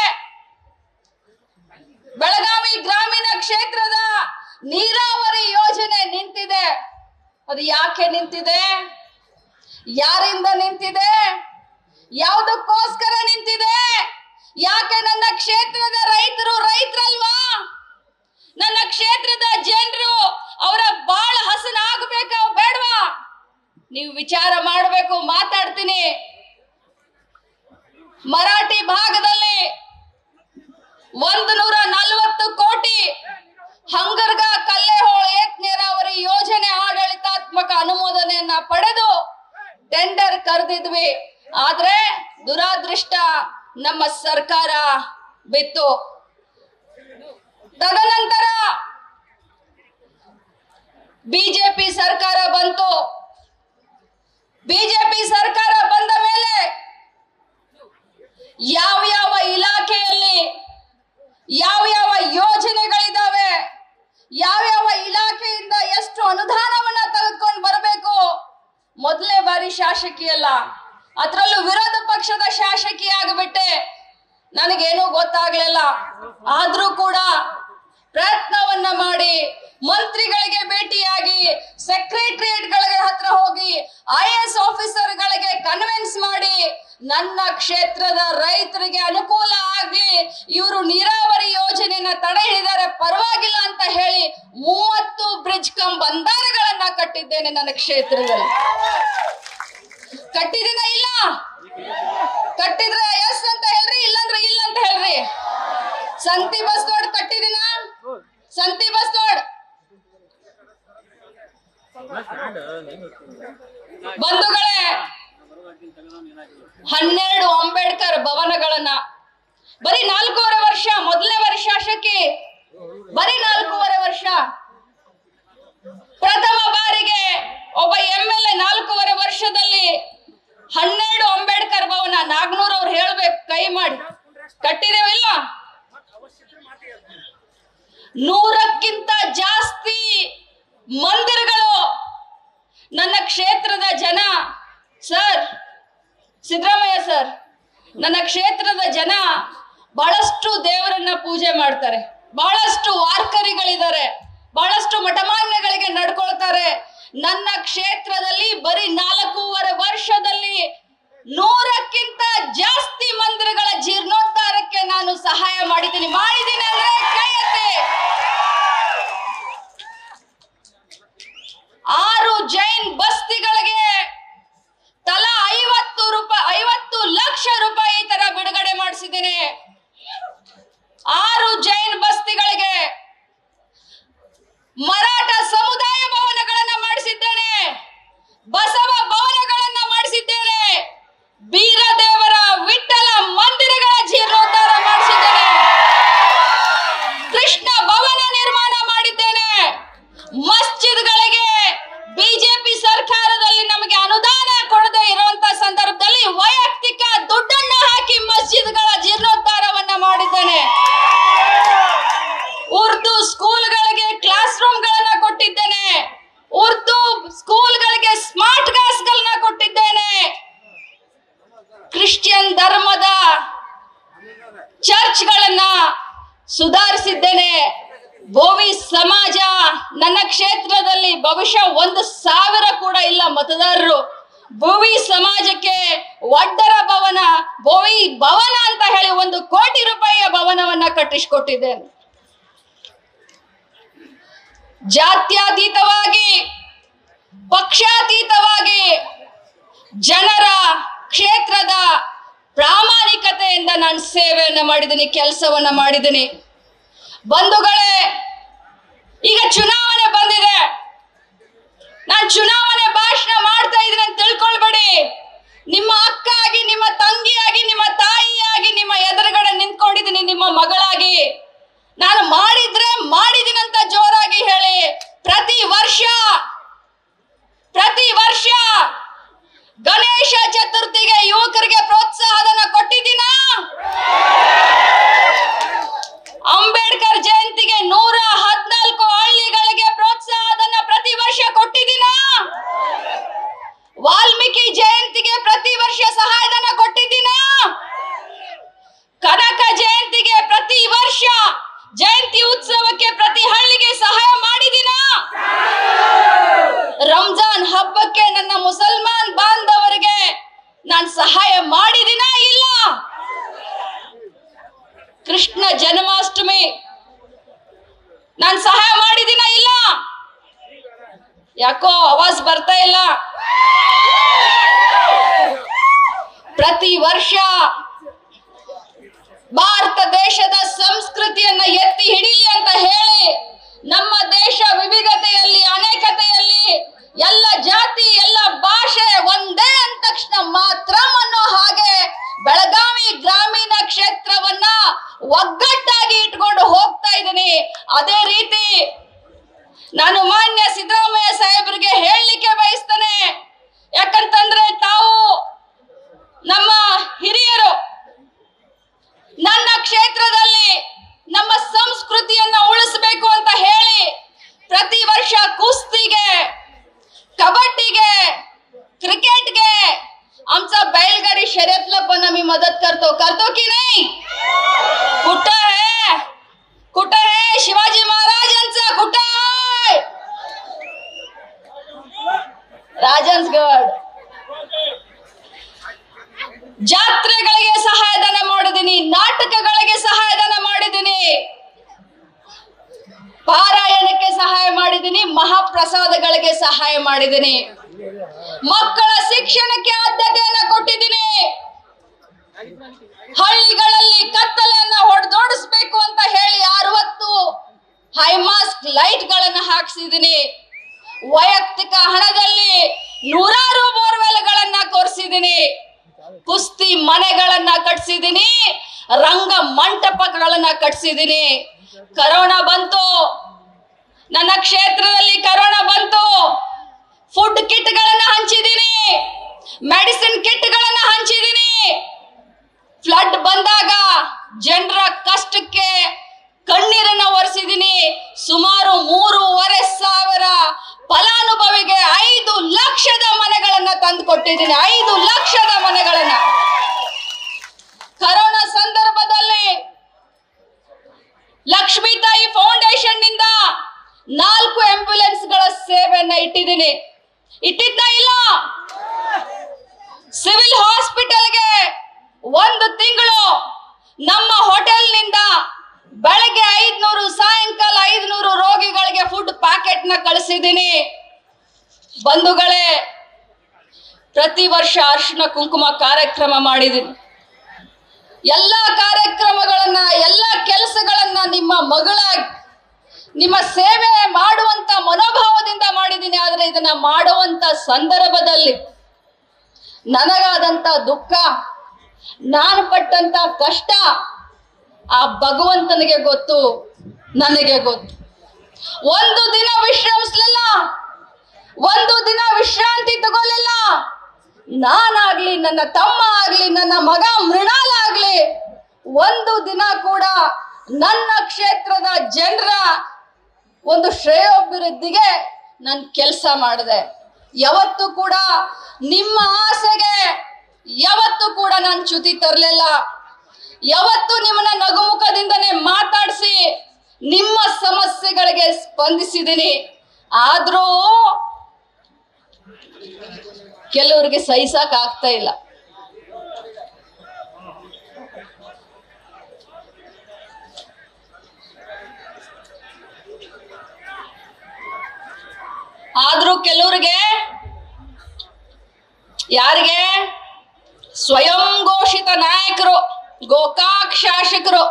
Speaker 1: ಬೆಳಗಾವಿ ಗ್ರಾಮೀಣ ಕ್ಷೇತ್ರದ ನೀರಾವರಿ ಯೋಜನೆ ನಿಂತಿದೆ. ಅದು ಯಾಕೆ ನಿಂತಿದೆ, ಯಾರಿಂದ ನಿಂತಿದೆ, ಯಾವುದಕ್ಕೋಸ್ಕರ ನಿಂತಿದೆ? ಯಾಕೆ ನನ್ನ ಕ್ಷೇತ್ರದ ರೈತರು ರೈತರಲ್ವಾ? ನನ್ನ ಕ್ಷೇತ್ರದ ಜನರು ಅವರ ಬಾಳ ಹಸನಾಗಬೇಕ ಬೇಡವಾ? ನೀವು ವಿಚಾರ ಮಾಡಬೇಕು. ಮಾತಾಡ್ತೀನಿ. ಮರಾಠಿ ಭಾಗದಲ್ಲಿ ಒಂದು ನೂರ ನಲವತ್ತು ಕೋಟಿ ಹಂಗರ್ಗ ಕಲ್ಲೆಹೋಳ ಏತ್ ನೀರಾವರಿ ಯೋಜನೆ ಆಡಳಿತಾತ್ಮಕ ಅನುಮೋದನೆಯನ್ನ ಪಡೆದು ಟೆಂಡರ್ ಕರೆದಿದ್ವಿ. ಆದ್ರೆ ದುರಾದೃಷ್ಟ, ನಮ್ಮ ಸರ್ಕಾರ ಬಿತ್ತು. ತದನಂತರ ಬಿಜೆಪಿ ಸರ್ಕಾರ ಬಂತು. ಬಿಜೆಪಿ ಸರ್ಕಾರ ಬಂದ ಮೇಲೆ ಯಾವ ಯಾವ ಇಲಾಖೆಯಲ್ಲಿ ಯಾವ ಯಾವ ಯೋಜನೆಗಳಿದಾವೆ, ಯಾವ್ಯಾವ ಇಲಾಖೆಯಿಂದ ಎಷ್ಟು ಅನುದಾನವನ್ನ ತೆಗೆದುಕೊಂಡು ಬರಬೇಕು. ಮೊದಲೇ ಬಾರಿ ಶಾಸಕಿ ಅಲ್ಲ, ಅದರಲ್ಲೂ ವಿರೋಧ ಪಕ್ಷದ ಶಾಸಕಿ ಆಗಿಬಿಟ್ಟೆ. ನನಗೇನೂ ಗೊತ್ತಾಗ್ಲಿಲ್ಲ. ಆದ್ರೂ ಕೂಡ ಪ್ರಯತ್ನವನ್ನ ಮಾಡಿ ಮಂತ್ರಿಗಳಿಗೆ ಭೇಟಿಯಾಗಿ, ಸೆಕ್ರೆಟರಿಯೇಟ್ಗಳ ಹತ್ರ ಹೋಗಿ, ಐ ಎ ಎಸ್ ಆಫೀಸರ್ಗಳಿಗೆ ಕನ್ವಿನ್ಸ್ ಮಾಡಿ, ನನ್ನ ಕ್ಷೇತ್ರದ ರೈತರಿಗೆ ಅನುಕೂಲ ಆಗ್ಲಿ, ಇವರು ನೀರಾವರಿ ಯೋಜನೆಯನ್ನ ತಡೆ ಹಿಡಿದರೆ ಪರವಾಗಿಲ್ಲ ಅಂತ ಹೇಳಿ ಮೂವತ್ತು ಬ್ರಿಡ್ಜ್ ಕಂ ಬಂದಾರಗಳನ್ನ ಕಟ್ಟಿದ್ದೇನೆ ನನ್ನ ಕ್ಷೇತ್ರದಲ್ಲಿ. ಕಟ್ಟಿದಿನ ಇಲ್ಲ? ಕಟ್ಟಿದ್ರೆ ಎಸ್ ಅಂತ ಹೇಳ್ರಿ, ಇಲ್ಲಂದ್ರೆ ಇಲ್ಲ ಅಂತ ಹೇಳ್ರಿ. ಸಂತಿ ಬಸ್ ನೋಡ್ ಕಟ್ಟಿದಿನ? ಸಂತಿ ಬಸ್ ನೋಡ್. ಬಂಧುಗಳೇ, ಹನ್ನೆರಡು ಅಂಬೇಡ್ಕರ್ ಭವನಗಳನ್ನ ಬರೀ ನಾಲ್ಕೂವರೆ ವರ್ಷ, ಮೊದಲನೇ ವರ್ಷ ಶಾಸಕಿ, ಬರೀ ನಾಲ್ಕೂವರೆ ವರ್ಷ, ಪ್ರಥಮ ಬಾರಿಗೆ ಒಬ್ಬ ಎಂ ಎಲ್ ಎ ನಾಲ್ಕೂವರೆ ವರ್ಷದಲ್ಲಿ ಹನ್ನೆರಡು ಅಂಬೇಡ್ಕರ್ ಭವನ. ನಾಗ್ನೂರ್ ಅವ್ರು ಹೇಳ್ಬೇಕು, ಕೈ ಮಾಡಿ ಕಟ್ಟಿದೇವಿಲ್ಲ? ನೂರಕ್ಕಿಂತ ಜಾಸ್ತಿ ಮಂದಿರಗಳು ನನ್ನ ಕ್ಷೇತ್ರದ ಜನ. ಸರ್ ಸಿದ್ದರಾಮಯ್ಯ ಸರ್, ನನ್ನ ಕ್ಷೇತ್ರದ ಜನ ಬಹಳಷ್ಟು ದೇವರನ್ನ ಪೂಜೆ ಮಾಡ್ತಾರೆ, ಬಹಳಷ್ಟು ವಾರ್ಕರಿಗಳಿದ್ದಾರೆ, ಬಹಳಷ್ಟು ಮಠಮಾನ್ಯಗಳಿಗೆ ನಡ್ಕೊಳ್ತಾರೆ. ನನ್ನ ಕ್ಷೇತ್ರದಲ್ಲಿ ಬರೀ ನಾಲ್ಕೂವರೆ ವರ್ಷದಲ್ಲಿ ನೂರಕ್ಕಿಂತ ಜಾಸ್ತಿ ಮಂದಿರಗಳ ಜೀರ್ಣೋದ್ಧಾರಕ್ಕೆ ನಾನು ಸಹಾಯ ಮಾಡಿದ್ದೀನಿ. ಮಾಡಿದ್ದೀನಿ ಅಂದ್ರೆ ಕೈ ಎತ್ತಿ. ಆರು ಜೈನ್ ಬಸ್ತಿಗಳಿಗೆ ತಲಾ ಐವತ್ತು ರೂಪಾಯಿ ಐವತ್ತು ಲಕ್ಷ ರೂಪಾಯಿ ತರ ಬಿಡುಗಡೆ ಮಾಡಿಸಿದ್ದೇನೆ. ಆರು ಜೈನ್ ಬಸ್ತಿಗಳಿಗೆ ಮರಾಠ ಸಮುದಾಯ ಭವನಗಳನ್ನ ಮಾಡಿಸಿದ್ದೇನೆ, ಬಸವ ಭವನಗಳನ್ನ ಮಾಡಿಸಿದ್ದೇನೆ, ಬೀರದೇವರ ವಿಠಲ ಮಂದಿರಗಳ ಜೀರ್ಣೋದ್ಧಾರ ಮಾಡಿಸಿದ್ದೇನೆ, ಕೃಷ್ಣ ಭವನ ನಿರ್ಮಾಣ ಮಾಡಿದ್ದೇನೆ. ಮಸ್ಜಿದ್ಗಳಿಗೆ ಬಿಜೆಪಿ ಸರ್ಕಾರದಲ್ಲಿ ನಮಗೆ ಅನುದಾನ ಕೊಡದೆ ಇರುವಂತ ಸಂದರ್ಭದಲ್ಲಿ ವೈಯಕ್ತಿಕ ದುಡ್ಡನ್ನ ಹಾಕಿ ಮಸ್ಜಿದ್ಗಳ ಜೀರ್ಣೋದ್ಧಾರವನ್ನ ಮಾಡಿದ್ದೇನೆ. ಉರ್ದು ಸ್ಕೂಲ್ಗಳಿಗೆ ಕ್ಲಾಸ್ ರೂಮ್ ಗಳನ್ನ ಕೊಟ್ಟಿದ್ದೇನೆ, ಉರ್ದು ಸ್ಕೂಲ್ಗಳಿಗೆ ಸ್ಮಾರ್ಟ್ ಕ್ಲಾಸ್ ಗಳನ್ನ ಕೊಟ್ಟಿದ್ದೇನೆ. ಕ್ರಿಶ್ಚಿಯನ್ ಧರ್ಮದ ಚರ್ಚ್ ಗಳನ್ನ ಸುಧಾರಿಸಿದ್ದೇನೆ. ಬೋವಿ ಸಮಾಜ ನನ್ನ ಕ್ಷೇತ್ರದಲ್ಲಿ ಬಹುಶಃ ಒಂದು ಸಾವಿರ ಕೂಡ ಇಲ್ಲ ಮತದಾರರು. ಬೋವಿ ಸಮಾಜಕ್ಕೆ ಒಡ್ಡರ ಭವನ, ಬೋವಿ ಭವನ ಅಂತ ಹೇಳಿ ಒಂದು ಕೋಟಿ ರೂಪಾಯಿಯ ಭವನವನ್ನ ಕಟ್ಟಿಸಿಕೊಟ್ಟಿದ್ದೇನೆ. ಜಾತ್ಯತೀತವಾಗಿ, ಪಕ್ಷಾತೀತವಾಗಿ ಜನರ ಕ್ಷೇತ್ರದ ಪ್ರಾಮಾಣಿಕತೆಯಿಂದ ನಾನು ಸೇವೆಯನ್ನ ಮಾಡಿದ್ದೀನಿ, ಕೆಲಸವನ್ನ ಮಾಡಿದ್ದೀನಿ. ಬಂಧುಗಳೇ, ಈಗ ಚುನಾವಣೆ ಬಂದಿದೆ. ನಾನು ಚುನಾವಣೆ ಭಾಷಣ ಮಾಡ್ತಾ ಇದ್ದೀನಿ ಅಂತ ತಿಳ್ಕೊಳ್ಬೇಡಿ. ನಿಮ್ಮ ಅಕ್ಕ ಆಗಿ, ನಿಮ್ಮ ತಂಗಿಯಾಗಿ, ನಿಮ್ಮ ತಾಯಿಯಾಗಿ ನಿಮ್ಮ ಎದುರುಗಡೆ ನಿಂತ್ಕೊಂಡಿದ್ದೀನಿ, ನಿಮ್ಮ ಮಗಳಾಗಿ. ನಾನು ಮಾಡಿದ್ರೆ ಮಾಡಿದಿನಂತ ಜೋರಾಗಿ ಹೇಳಿ. ಪ್ರತಿ ವರ್ಷ ಪ್ರತಿ ವರ್ಷ ಗಣೇಶ ಚತುರ್ಥಿಗೆ ಯುವಕರಿಗೆ ಪ್ರೋತ್ಸಾಹಧನ ಕೊಟ್ಟಿದ್ದೀನ. ಅಂಬೇಡ್ಕರ್ ಜಯಂತಿಗೆ ನೂರ ಹದಿನಾಲ್ಕು ಹಳ್ಳಿಗಳಿಗೆ ಪ್ರೋತ್ಸಾಹಧನ ಪ್ರತಿ ವರ್ಷ ಕೊಟ್ಟಿದ್ದೀನ. ವಾಲ್ಮೀಕಿ ಜಯಂತಿಗೆ ಪ್ರತಿ ವರ್ಷ ಸಹಾಯಧನ ಕೊಟ್ಟಿದ್ದೀನ. ಕನಕ ಜಯಂತಿಗೆ ಪ್ರತಿ ವರ್ಷ, ಜಯಂತಿ ಉತ್ಸವಕ್ಕೆ ಪ್ರತಿ ಹಳ್ಳಿಗೆ ಸಹಾಯ ಮಾಡಿದ್ದೀನ. ರಂಜಾನ್ ಹಬ್ಬಕ್ಕೆ ನನ್ನ ಮುಸಲ್ಮಾನ್ ಬಾಂಧವರಿಗೆ ನಾನು ಸಹಾಯ ಮಾಡಿದಿನ ಇಲ್ಲ? ಕೃಷ್ಣ ಜನ್ಮಾಷ್ಟಮಿ ನಾನು ಸಹಾಯ ಮಾಡಿದಿನ ಇಲ್ಲ? ಯಾಕೋ ಆವಾಜ್ ಬರ್ತಾ ಇಲ್ಲ. ಪ್ರತಿ ವರ್ಷ ಭಾರತ ದೇಶದ ಸಂಸ್ಕೃತಿಯನ್ನ ಎತ್ತಿ ಹಿಡಿಲಿ ಅಂತ ಹೇಳಿ, ನಮ್ಮ ದೇಶ ವಿವಿಧತೆಯಲ್ಲಿ, ಅನೇಕತೆಯಲ್ಲಿ, ಎಲ್ಲ ಜಾತಿ, ಎಲ್ಲ ಭಾಷೆ ಒಂದೇ ಅಂದ ತಕ್ಷಣ ಮಾತ್ರ ಅನ್ನೋ ಹಾಗೆ ಬೆಳಗಾವಿ ಗ್ರಾಮೀಣ ಕ್ಷೇತ್ರವನ್ನ ಒಗ್ಗಟ್ಟಾಗಿ ಇಟ್ಕೊಂಡು ಹೋಗ್ತಾ ಇದ್ದೀನಿ. ಅದೇ ರೀತಿ ನಾನು ಮಾನ್ಯ ಸಿದ್ದರಾಮಯ್ಯ ಸಾಹೇಬರಿಗೆ ಹೇಳಲಿಕ್ಕೆ ಬಯಸ್ತೇನೆ. ಯಾಕಂತಂದ್ರೆ ತಾವು ನಮ್ಮ ಹಿರಿಯರು, ನನ್ನ ಕ್ಷೇತ್ರದಲ್ಲಿ ನಮ್ಮ मदद कर तो कर तो कि नहीं? कुठं है कुठं है शिवाजी महाराजांचा कुठं आहे? ರಾಜನ್ಸ್ಗಢ. ಜಾತ್ರೆಗಳಿಗೆ ಸಹಾಯಧನ ಮಾಡಿದ್ದೀನಿ, ನಾಟಕಗಳಿಗೆ ಸಹಾಯಧನ ಮಾಡಿದ್ದೀನಿ, ಪಾರಾಯಣಕ್ಕೆ ಸಹಾಯ ಮಾಡಿದ್ದೀನಿ, ಮಹಾಪ್ರಸಾದಗಳಿಗೆ ಸಹಾಯ ಮಾಡಿದ್ದೀನಿ, ಮಕ್ಕಳ ಶಿಕ್ಷಣಕ್ಕೆ ಆದ್ಯತೆಯನ್ನ ಕೊಟ್ಟಿದ್ದೀನಿ, ಹಳ್ಳಿಗಳಲ್ಲಿ ಕತ್ತಲೆಯನ್ನ ಹೊಡೆದೋಡಿಸ್ಬೇಕು ಅಂತ ಹೇಳಿ ಅರವತ್ತು ಹೈಮಾಸ್ಕ್ ಲೈಟ್ ಗಳನ್ನ ಹಾಕಿಸಿದ್ದೀನಿ, ವೈಯಕ್ತಿಕ ಹಣದಲ್ಲಿ ನೂರಾರು ಬೋರ್ವೆಲ್ಗಳನ್ನ ಕೊರೆಸಿದ್ದೀನಿ, ಕುಸ್ತಿ ಮನೆಗಳನ್ನ ಕಟ್ಸಿದ್ದೀನಿ, ರಂಗ ಮಂಟಪಗಳನ್ನ ಕಟ್ಸಿದ್ದೀನಿ. ಕರೋನಾ ಬಂತು, ನನ್ನ ಕ್ಷೇತ್ರದಲ್ಲಿ ಕರೋನಾ ಬಂತು, ಫುಡ್ ಕಿಟ್ ಗಳನ್ನ ಹಂಚಿದ್ದೀನಿ, ಮೆಡಿಸಿನ್ ಕಿಟ್ ಗಳನ್ನ ಹಂಚಿದ್ದೀನಿ. ಫ್ಲಡ್ ಬಂದಾಗ ಜನರ ಕಷ್ಟಕ್ಕೆ ಕಣ್ಣೀರನ್ನ ಒರೆಸಿದ್ದೀನಿ. ಸುಮಾರು ಮೂರುವರೆ ಸಾವಿರ ಫಲಾನುಭವಿಗೆ ಐದು ಲಕ್ಷದ ಮನೆಗಳನ್ನ ತಂದು ಕೊಟ್ಟಿದ್ದೀನಿ, ಐದು ಲಕ್ಷದ ಮನೆಗಳನ್ನ. ಕರೋನಾ ಸಂದರ್ಭದಲ್ಲಿ ಲಕ್ಷ್ಮೀ ತಾಯಿ ಫೌಂಡೇಶನ್ ನಿಂದ ನಾಲ್ಕು ಆಂಬ್ಯುಲೆನ್ಸ್ ಗಳ ಸೇವೆಯನ್ನ ಇಟ್ಟಿದ್ದೀನಿ. ಇಟ್ಟಿದ್ದ ಇಲ್ಲ? ಸಿವಿಲ್ ಹಾಸ್ಪಿಟಲ್ಗೆ ಒಂದು ತಿಂಗಳು ನಮ್ಮ ಹೋಟೆಲ್ ನಿಂದ ಬೆಳಗ್ಗೆ ಐದ್ನೂರು ಸಾಯಂಕಾಲ ಐದ್ನೂರು ರೋಗಿಗಳಿಗೆ ಫುಡ್ ಪ್ಯಾಕೆಟ್ ನ ಕಳಿಸಿದ್ದೀನಿ. ಬಂಧುಗಳೇ, ಪ್ರತಿ ವರ್ಷ ಅರಿಶಿನ ಕುಂಕುಮ ಕಾರ್ಯಕ್ರಮ ಮಾಡಿದ್ದೀನಿ. ಎಲ್ಲ ಕಾರ್ಯಕ್ರಮಗಳನ್ನ ಎಲ್ಲ ಕೆಲಸಗಳನ್ನ ನಿಮ್ಮ ಮಗಳ ನಿಮ್ಮ ಸೇವೆ ಮಾಡುವಂತ ಮನೋಭಾವದಿಂದ ಮಾಡಿದ್ದೀನಿ. ಆದ್ರೆ ಇದನ್ನ ಮಾಡುವಂತ ಸಂದರ್ಭದಲ್ಲಿ ನನಗಾದಂತ ದುಃಖ, ನಾನು ಪಟ್ಟಂತ ಕಷ್ಟ ಆ ಭಗವಂತನಿಗೆ ಗೊತ್ತು, ನನಗೆ ಗೊತ್ತು. ಒಂದು ದಿನ ವಿಶ್ರಮಿಸ್ಲಿಲ್ಲ, ಒಂದು ದಿನ ವಿಶ್ರಾಂತಿ ತಗೊಳ್ಳಿಲ್ಲ. ನಾನಾಗ್ಲಿ, ನನ್ನ ತಮ್ಮ ಆಗ್ಲಿ, ನನ್ನ ಮಗ ಮೃಣಾಲ್ ಆಗ್ಲಿ, ಒಂದು ದಿನ ಕೂಡ ನನ್ನ ಕ್ಷೇತ್ರದ ಜನರ ಒಂದು ಶ್ರೇಯೋಭಿವೃದ್ಧಿಗೆ ನಾನು ಕೆಲಸ ಮಾಡಿದೆ. ಯಾವತ್ತು ಕೂಡ ನಿಮ್ಮ ಆಸೆಗೆ ಯಾವತ್ತು ಕೂಡ ನಾನು ಚ್ಯುತಿ ತರಲಿಲ್ಲ. ಯಾವತ್ತು ನಿಮ್ಮನ್ನ ನಗುಮುಖದಿಂದನೇ ಮಾತಾಡಿಸಿ ನಿಮ್ಮ ಸಮಸ್ಯೆಗಳಿಗೆ ಸ್ಪಂದಿಸಿದ್ದೀನಿ. ಆದ್ರೂ ಕೆಲವರಿಗೆ ಸಹಿಸಕ್ ಆಗ್ತಾ ಇಲ್ಲ. ಆದ್ರೂ ಕೆಲವರಿಗೆ, ಯಾರಿಗೆ? ಸ್ವಯಂ ಘೋಷಿತ ನಾಯಕರು, ಗೋಕಾಕ್ ಶಾಸಕರು,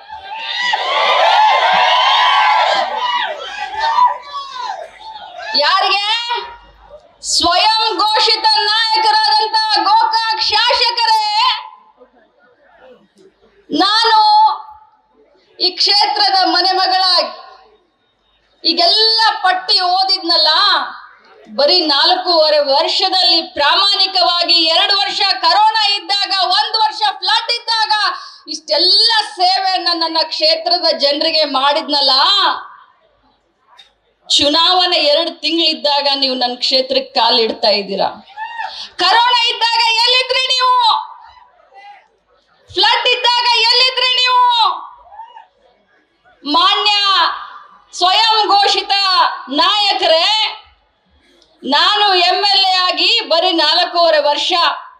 Speaker 1: ಯಾರಿಗೆ? ಸ್ವಯಂ ಘೋಷಿತ ನಾಯಕರಾದಂತ ಗೋಕಾಕ್ ಶಾಸಕರೇ, ನಾನು ಈ ಕ್ಷೇತ್ರದ ಮನೆ ಮಗಳಾಗಿ ಈಗೆಲ್ಲ ಪಟ್ಟಿ ಓದಿದ್ನಲ್ಲ, ಬರೀ ನಾಲ್ಕೂವರೆ ವರ್ಷದಲ್ಲಿ ಪ್ರಾಮಾಣಿಕವಾಗಿ ಎರಡು ವರ್ಷ ಕರೋನಾ ಇದ್ದಾಗ, ಒಂದು ವರ್ಷ ಫ್ಲಡ್ ಇದ್ದಾಗ ಇಷ್ಟೆಲ್ಲ ಸೇವೆಯನ್ನ ನನ್ನ ಕ್ಷೇತ್ರದ ಜನರಿಗೆ ಮಾಡಿದ್ನಲ್ಲ. ಚುನಾವಣೆ ಎರಡು ತಿಂಗಳಿದ್ದಾಗ ನೀವು ನನ್ನ ಕ್ಷೇತ್ರಕ್ಕೆ ಕಾಲಿಡ್ತಾ ಇದ್ದೀರಾ. ಕರೋನಾ ಇದ್ದಾಗ ಎಲ್ಲಿದ್ರಿ ನೀವು? ಫ್ಲಡ್ ಇದ್ದಾಗ ಎಲ್ಲಿದ್ರಿ ನೀವು? ಮಾನ್ಯ ಸ್ವಯಂ ಘೋಷಿತ ನಾಯಕರೇ, ನಾನು ಎಂ ಎಲ್ ಎ ಆಗಿ ಬರೀ ನಾಲ್ಕೂವರೆ ವರ್ಷ,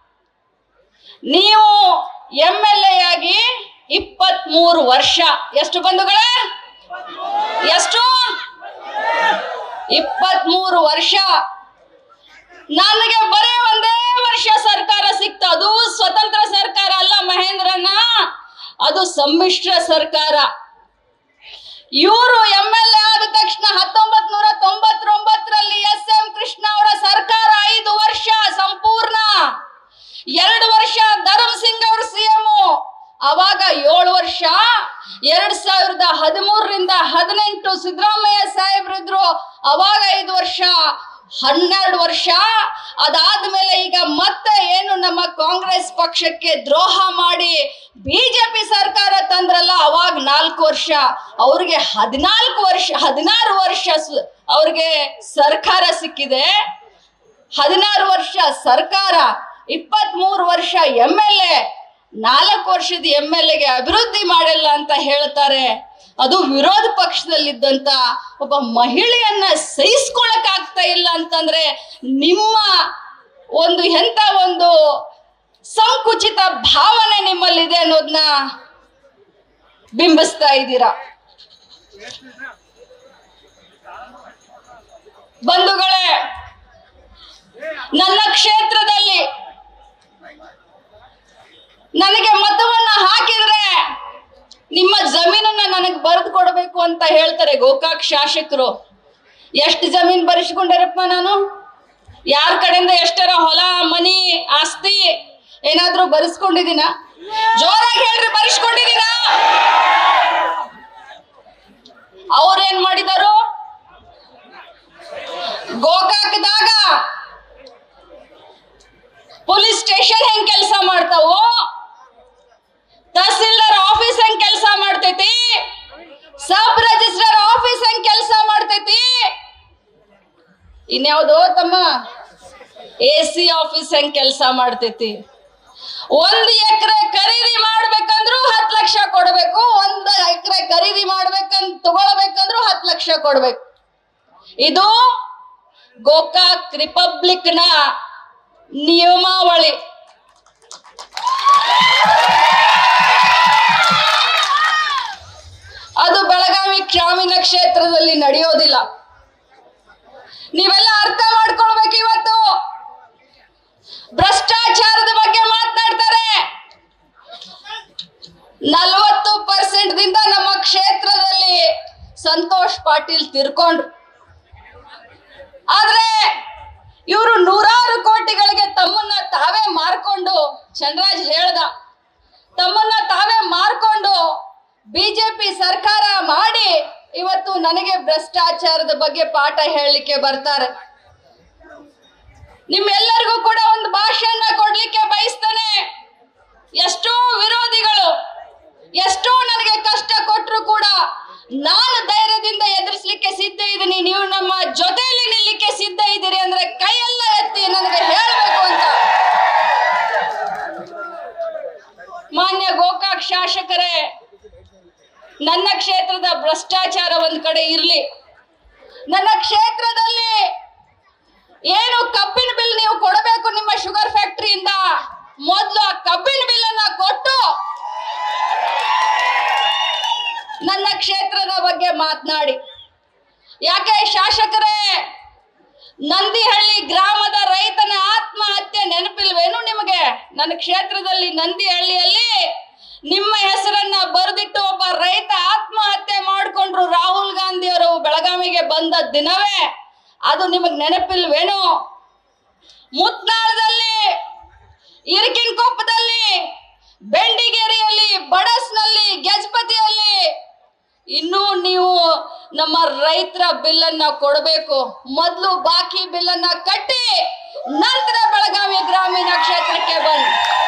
Speaker 1: ನೀವು ಎಂ ಎಲ್ ಎ ಆಗಿ ಇಪ್ಪತ್ತ್ ಮೂರು ವರ್ಷ. ಎಷ್ಟು ಬಂಧುಗಳೇ? ಎಷ್ಟು? ಇಪ್ಪತ್ತ್ ಮೂರು ವರ್ಷ. ನನಗೆ ಬರೀ ಒಂದೇ ವರ್ಷ ಸರ್ಕಾರ ಸಿಕ್ತ. ಅದು ಸ್ವತಂತ್ರ ಸರ್ಕಾರ ಅಲ್ಲ ಮಹೇಂದ್ರಣ್ಣ, ಅದು ಸಮ್ಮಿಶ್ರ ಸರ್ಕಾರ. ಇವರು ಎಂ ಎಲ್ ಎ ಆದ ತಕ್ಷಣ ಹತ್ತೊಂಬತ್ ನೂರ ತೊಂಬತ್ತೊಂಬತ್ತರಲ್ಲಿ ಎಸ್ ಎಂ ಕೃಷ್ಣ ಅವರ ಸರ್ಕಾರ ಐದು ವರ್ಷ ಸಂಪೂರ್ಣ, ಎರಡು ವರ್ಷ ಧರ್ಮ್ ಸಿಂಗ್ ಅವರು ಸಿಎಂ, ಅವಾಗ ಏಳು ವರ್ಷ. ಎರಡ್ ಸಾವಿರದ ಹದಿಮೂರರಿಂದ ಹದಿನೆಂಟು ಸಿದ್ದರಾಮಯ್ಯ ಸಾಹೇಬ್ರಿದ್ರು, ಅವಾಗ ಐದು ವರ್ಷ, ಹನ್ನೆರಡು ವರ್ಷ. ಅದಾದ್ಮೇಲೆ ಈಗ ಮತ್ತೆ ಏನು ನಮ್ಮ ಕಾಂಗ್ರೆಸ್ ಪಕ್ಷಕ್ಕೆ ದ್ರೋಹ ಮಾಡಿ ಬಿಜೆಪಿ ಸರ್ಕಾರ ತಂದ್ರಲ್ಲ, ಅವಾಗ ನಾಲ್ಕು ವರ್ಷ. ಅವ್ರಿಗೆ ಹದಿನಾಲ್ಕು ವರ್ಷ ಹದಿನಾರು ವರ್ಷ ಅವ್ರಿಗೆ ಸರ್ಕಾರ ಸಿಕ್ಕಿದೆ. ಹದಿನಾರು ವರ್ಷ ಸರ್ಕಾರ, ಇಪ್ಪತ್ತ್ ಮೂರು ವರ್ಷ ಎಂ ಎಲ್ ಎ. ನಾಲ್ಕು ವರ್ಷದ ಎಂ ಎಲ್ ಎಗೆ ಅಭಿವೃದ್ಧಿ ಮಾಡಿಲ್ಲ ಅಂತ ಹೇಳ್ತಾರೆ. ಅದು ವಿರೋಧ ಪಕ್ಷದಲ್ಲಿದ್ದಂತ ಒಬ್ಬ ಮಹಿಳೆಯನ್ನ ಸಹಿಸ್ಕೊಳಕ್ ಆಗ್ತಾ ಇಲ್ಲ ಅಂತಂದ್ರೆ ನಿಮ್ಮ ಒಂದು ಎಂತ ಒಂದು ಸಂಕುಚಿತ ಭಾವನೆ ನಿಮ್ಮಲ್ಲಿದೆ ಅನ್ನೋದನ್ನ ಬಿಂಬಿಸ್ತಾ ಇದ್ದೀರಾ. ಬಂಧುಗಳೇ, ನನ್ನ ಕ್ಷೇತ್ರದಲ್ಲಿ ನನಗೆ ಮತವನ್ನ ಹಾಕಿದ್ರೆ ನಿಮ್ಮ ಜಮೀನನ್ನ ನನಗೆ ಬರೆದು ಕೊಡಬೇಕು ಅಂತ ಹೇಳ್ತಾರೆ ಗೋಕಾಕ್ ಶಾಸಕರು. ಎಷ್ಟು ಜಮೀನ್ ಬರೆಸ್ಕೊಂಡಿರಪ್ಪ ನಾನು? ಯಾರ ಕಡೆಯಿಂದ ಎಷ್ಟರ ಹೊಲ ಮನಿ ಆಸ್ತಿ ಏನಾದ್ರೂ ಬರೆಸ್ಕೊಂಡಿದ್ದೀನ? ಜೋರಾಗಿ ಹೇಳ್ರಿ, ಬರೆಸ್ಕೊಂಡಿದ್ದೀನ? ಅವ್ರೇನ್ ಮಾಡಿದಾರು? ಗೋಕಾಕ್ದಾಗ ಪೊಲೀಸ್ ಸ್ಟೇಷನ್ ಹೆಂಗ್ ಕೆಲಸ ಮಾಡ್ತಾವೋ, ತಹಸೀಲ್ದಾರ್ ಆಫೀಸ್ ಹೆಂಗ್ ಕೆಲಸ ಮಾಡ್ತೈತಿ, ಸಬ್ ರಿಜಿಸ್ಟ್ರಾರ್ ಆಫೀಸ್ ಹೆಂಗ್ ಕೆಲಸ ಮಾಡ್ತೈತಿ, ಇನ್ಯಾವುದೋ ತಮ್ಮ ಎ ಸಿ ಆಫೀಸ್ ಹೆಂಗ್ ಕೆಲಸ ಮಾಡ್ತೈತಿ. ಒಂದ್ ಎಕರೆ ಖರೀದಿ ಮಾಡ್ಬೇಕಂದ್ರು ಹತ್ತು ಲಕ್ಷ ಕೊಡ್ಬೇಕು, ಒಂದ್ ಎಕರೆ ಖರೀದಿ ಮಾಡ್ಬೇಕಂತ ತಗೊಳ್ಬೇಕಂದ್ರು ಹತ್ತು ಲಕ್ಷ ಕೊಡ್ಬೇಕು. ಇದು ಗೋಕಾಕ್ ರಿಪಬ್ಲಿಕ್ ನ ನಿಯಮಾವಳಿ. ಅದು ಬೆಳಗಾವಿ ಗ್ರಾಮೀಣ ಕ್ಷೇತ್ರದಲ್ಲಿ ನಡೆಯೋದಿಲ್ಲ. ನೀವೆಲ್ಲ ಅರ್ಥ ಮಾಡ್ಕೊಳ್ಬೇಕು. ಇವತ್ತು ಭ್ರಷ್ಟಾಚಾರದ ಬಗ್ಗೆ ಮಾತನಾಡ್ತಾರೆ. ನಲವತ್ತು ಪರ್ಸೆಂಟ್ ದಿಂದ ನಮ್ಮ ಕ್ಷೇತ್ರದಲ್ಲಿ ಸಂತೋಷ್ ಪಾಟೀಲ್ ತೀರ್ಕೊಂಡ್ರು. ಆದ್ರೆ ಇವರು ನೂರಾರು ಕೋಟಿಗಳಿಗೆ ತಮ್ಮನ್ನ ತಾವೇ ಮಾರ್ಕೊಂಡು, ಚಂದ್ರರಾಜ್ ಹೇಳ್ದ, ತಮ್ಮನ್ನ ತಾವೇ ಮಾರ್ಕೊಂಡು ಬಿಜೆಪಿ ಸರ್ಕಾರ ಮಾಡಿ ಇವತ್ತು ನನಗೆ ಭ್ರಷ್ಟಾಚಾರದ ಬಗ್ಗೆ ಪಾಠ ಹೇಳಲಿಕ್ಕೆ ಬರ್ತಾರೆ. ನಿಮ್ಮೆಲ್ಲರಿಗೂ ಕೂಡ ಒಂದು ಭಾಷೆಯನ್ನ ಕೊಡ್ಲಿಕ್ಕೆ ಬಯಸ್ತಾನೆ. ಎಷ್ಟೋ ವಿರೋಧಿಗಳು ಎಷ್ಟೋ ನನಗೆ ಕಷ್ಟ ಕೊಟ್ಟರು ಕೂಡ ನಾನು ಧೈರ್ಯದಿಂದ ಎದುರಿಸಲಿಕ್ಕೆ ಸಿದ್ಧ ಇದ್ದೀನಿ. ನೀವು ನಮ್ಮ ಜೊತೆಯಲ್ಲಿ ನಿಲ್ಲಕ್ಕೆ ಸಿದ್ಧ ಇದ್ದೀರಿ ಅಂದ್ರೆ ಕೈಯೆಲ್ಲ ಎತ್ತಿ ನನಗೆ ಹೇಳಬೇಕು ಅಂತ. ಮಾನ್ಯ ಗೋಕಾಕ್ ಶಾಸಕರೇ, ನನ್ನ ಕ್ಷೇತ್ರದ ಭ್ರಷ್ಟಾಚಾರ ಒಂದ್ ಕಡೆ ಇರ್ಲಿ, ನನ್ನ ಕ್ಷೇತ್ರದಲ್ಲಿ ಏನು ಕಬ್ಬಿನ ಬಿಲ್ ನೀವು ಕೊಡಬೇಕು ನಿಮ್ಮ ಶುಗರ್ ಫ್ಯಾಕ್ಟರಿಯಿಂದ, ಮೊದಲು ಆ ಕಬ್ಬಿನ ಬಿಲ್ ಅನ್ನ ಕೊಟ್ಟು ನನ್ನ ಕ್ಷೇತ್ರದ ಬಗ್ಗೆ ಮಾತನಾಡಿ. ಯಾಕೆ ಶಾಸಕರೇ, ನಂದಿಹಳ್ಳಿ ಗ್ರಾಮದ ರೈತನ ಆತ್ಮಹತ್ಯೆ ನೆನಪಿಲ್ವೇನು ನಿಮಗೆ? ನನ್ನ ಕ್ಷೇತ್ರದಲ್ಲಿ ನಂದಿಹಳ್ಳಿಯಲ್ಲಿ ನಿಮ್ಮ ಹೆಸರನ್ನ ಬರೆದಿಟ್ಟು ಒಬ್ಬ ರೈತ ಆತ್ಮಹತ್ಯೆ ಮಾಡಿಕೊಂಡ್ರು. ರಾಹುಲ್ ಗಾಂಧಿ ಅವರು ಬೆಳಗಾವಿಗೆ ಬಂದ ದಿನವೇ. ಅದು ನಿಮಗ್ ನೆನಪಿಲ್ವೇನು? ಮುತ್ನಾಳದಲ್ಲಿ, ಇರಕಿನಕೊಪ್ಪದಲ್ಲಿ, ಬೆಂಡಿಗೇರಿಯಲ್ಲಿ, ಬಡಸ್ನಲ್ಲಿ, ಗೆಜಪತಿಯಲ್ಲಿ ಇನ್ನೂ ನೀವು ನಮ್ಮ ರೈತರ ಬಿಲ್ ಅನ್ನ ಕೊಡಬೇಕು. ಮೊದಲು ಬಾಕಿ ಬಿಲ್ ಅನ್ನ ಕಟ್ಟಿ ನಂತರ ಬೆಳಗಾವಿ ಗ್ರಾಮೀಣ ಕ್ಷೇತ್ರಕ್ಕೆ ಬನ್ನಿ.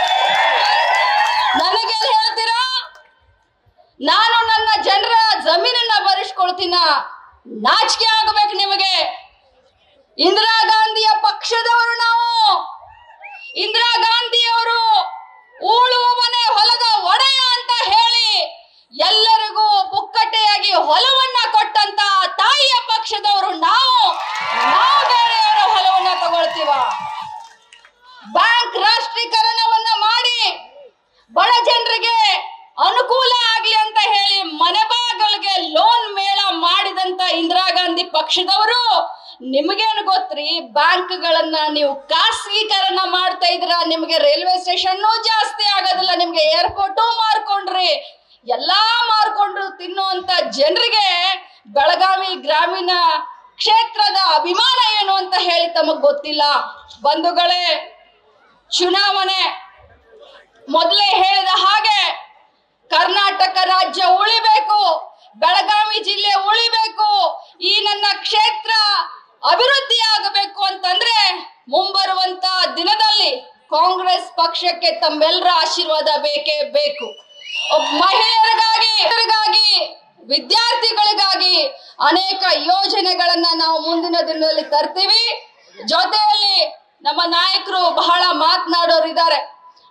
Speaker 1: ನನಗೆ ಹೇಳ್ತೀರಾ ನಾನು ನನ್ನ ಜನರ ಜಮೀನನ್ನ ಬರೆಸ್ಕೊಳ್ತೀನ? ನಾಚಿಕೆ ಆಗಬೇಕು ನಿಮಗೆ. ಇಂದಿರಾ ಗಾಂಧಿಯ ಪಕ್ಷದವರು ನಾವು. ಇಂದಿರಾ ಗಾಂಧಿಯವರು ಉಳುವ ಮನೆ ಹೊಲದ ಒಡೆಯ ಅಂತ ಹೇಳಿ ಎಲ್ಲರಿಗೂ ಪುಕ್ಕಟೆಯಾಗಿ ಹೊಲವನ್ನ ಕೊಟ್ಟಂತ ತಾಯಿಯ ಪಕ್ಷದವರು ನಾವು. ನಾವು ಬೇರೆಯವರ ಹೊಲವನ್ನ ತಗೊಳ್ತೀವ? ಬ್ಯಾಂಕ್ ರಾಷ್ಟ್ರೀಕರಣವನ್ನ ಮಾಡಿ ಬಡ ಜನರಿಗೆ ಅನುಕೂಲ ಆಗ್ಲಿ ಅಂತ ಹೇಳಿ ಮನೆ ಬಾಗಿಲಿಗೆ ಲೋನ್ ಮೇಳ ಮಾಡಿದಂತ ಇಂದಿರಾ ಗಾಂಧಿ ಪಕ್ಷದವರು. ನಿಮಗೇನು ಗೊತ್ತ್ರಿ, ಬ್ಯಾಂಕ್ಗಳನ್ನ ನೀವು ಖಾಸಗೀಕರಣ ಮಾಡ್ತಾ ಇದ್ರ. ನಿಮ್ಗೆ ರೈಲ್ವೆ ಸ್ಟೇಷನ್ ಜಾಸ್ತಿ ಆಗೋದಿಲ್ಲ, ನಿಮ್ಗೆ ಏರ್ಪೋರ್ಟು ಮಾರ್ಕೊಂಡ್ರಿ, ಎಲ್ಲಾ ಮಾರ್ಕೊಂಡ್ರು ತಿನ್ನುವಂತ ಜನರಿಗೆ ಬೆಳಗಾವಿ ಗ್ರಾಮೀಣ ಕ್ಷೇತ್ರದ ಅಭಿಮಾನ ಏನು ಅಂತ ಹೇಳಿ ತಮಗ್ ಗೊತ್ತಿಲ್ಲ. ಬಂಧುಗಳೇ, ಚುನಾವಣೆ ಮೊದಲೇ ಹೇಳಿದ ಹಾಗೆ ಕರ್ನಾಟಕ ರಾಜ್ಯ ಉಳಿಬೇಕು, ಬೆಳಗಾವಿ ಜಿಲ್ಲೆ ಉಳಿಬೇಕು, ಈ ನನ್ನ ಕ್ಷೇತ್ರ ಅಭಿವೃದ್ಧಿ ಆಗಬೇಕು ಅಂತಂದ್ರೆ ಮುಂಬರುವಂತ ದಿನದಲ್ಲಿ ಕಾಂಗ್ರೆಸ್ ಪಕ್ಷಕ್ಕೆ ತಮ್ಮೆಲ್ಲರ ಆಶೀರ್ವಾದ ಬೇಕೇ ಬೇಕು. ಮಹಿಳೆಯರಿಗಾಗಿ, ವಿದ್ಯಾರ್ಥಿಗಳಿಗಾಗಿ ಅನೇಕ ಯೋಜನೆಗಳನ್ನ ನಾವು ಮುಂದಿನ ದಿನದಲ್ಲಿ ತರ್ತೀವಿ. ಜೊತೆಯಲ್ಲಿ ನಮ್ಮ ನಾಯಕರು ಬಹಳ ಮಾತನಾಡೋರು ಇದ್ದಾರೆ.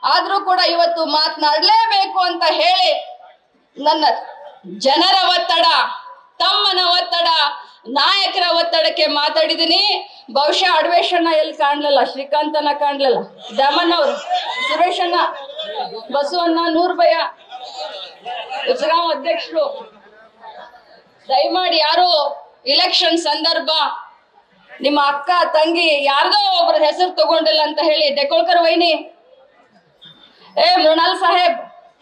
Speaker 1: ಆದ್ರೂ ಕೂಡ ಇವತ್ತು ಮಾತನಾಡಲೇಬೇಕು ಅಂತ ಹೇಳಿ ನನ್ನ ಜನರ ಒತ್ತಡ, ತಮ್ಮನ ಒತ್ತಡ, ನಾಯಕರ ಒತ್ತಡಕ್ಕೆ ಮಾತಾಡಿದೀನಿ. ಬಹುಶಃ ಅಡ್ವೇಶಣ್ಣ ಎಲ್ಲಿ ಕಾಣ್ಲಿಲ್ಲ, ಶ್ರೀಕಾಂತನ ಕಾಣ್ಲಿಲ್ಲ, ದಾಮಣ್ಣವ್ರು, ಸುರೇಶಣ್ಣ, ಬಸವಣ್ಣ, ನೂರ್ಬಯ್ಯ, ಉಚ್ಗಾಂವ್ ಅಧ್ಯಕ್ಷರು, ದಯಮಾಡಿ ಯಾರು ಇಲೆಕ್ಷನ್ ಸಂದರ್ಭ ನಿಮ್ಮ ಅಕ್ಕ ತಂಗಿ ಯಾರ್ದೋ ಒಬ್ಬರ ಹೆಸರು ತಗೊಂಡಿಲ್ಲ ಅಂತ ಹೇಳಿ ದೇಕೋಳ್ಕರ್ ವೈನಿ, ಏ ಮೃಣಾಲ್ ಸಾಹೇಬ್,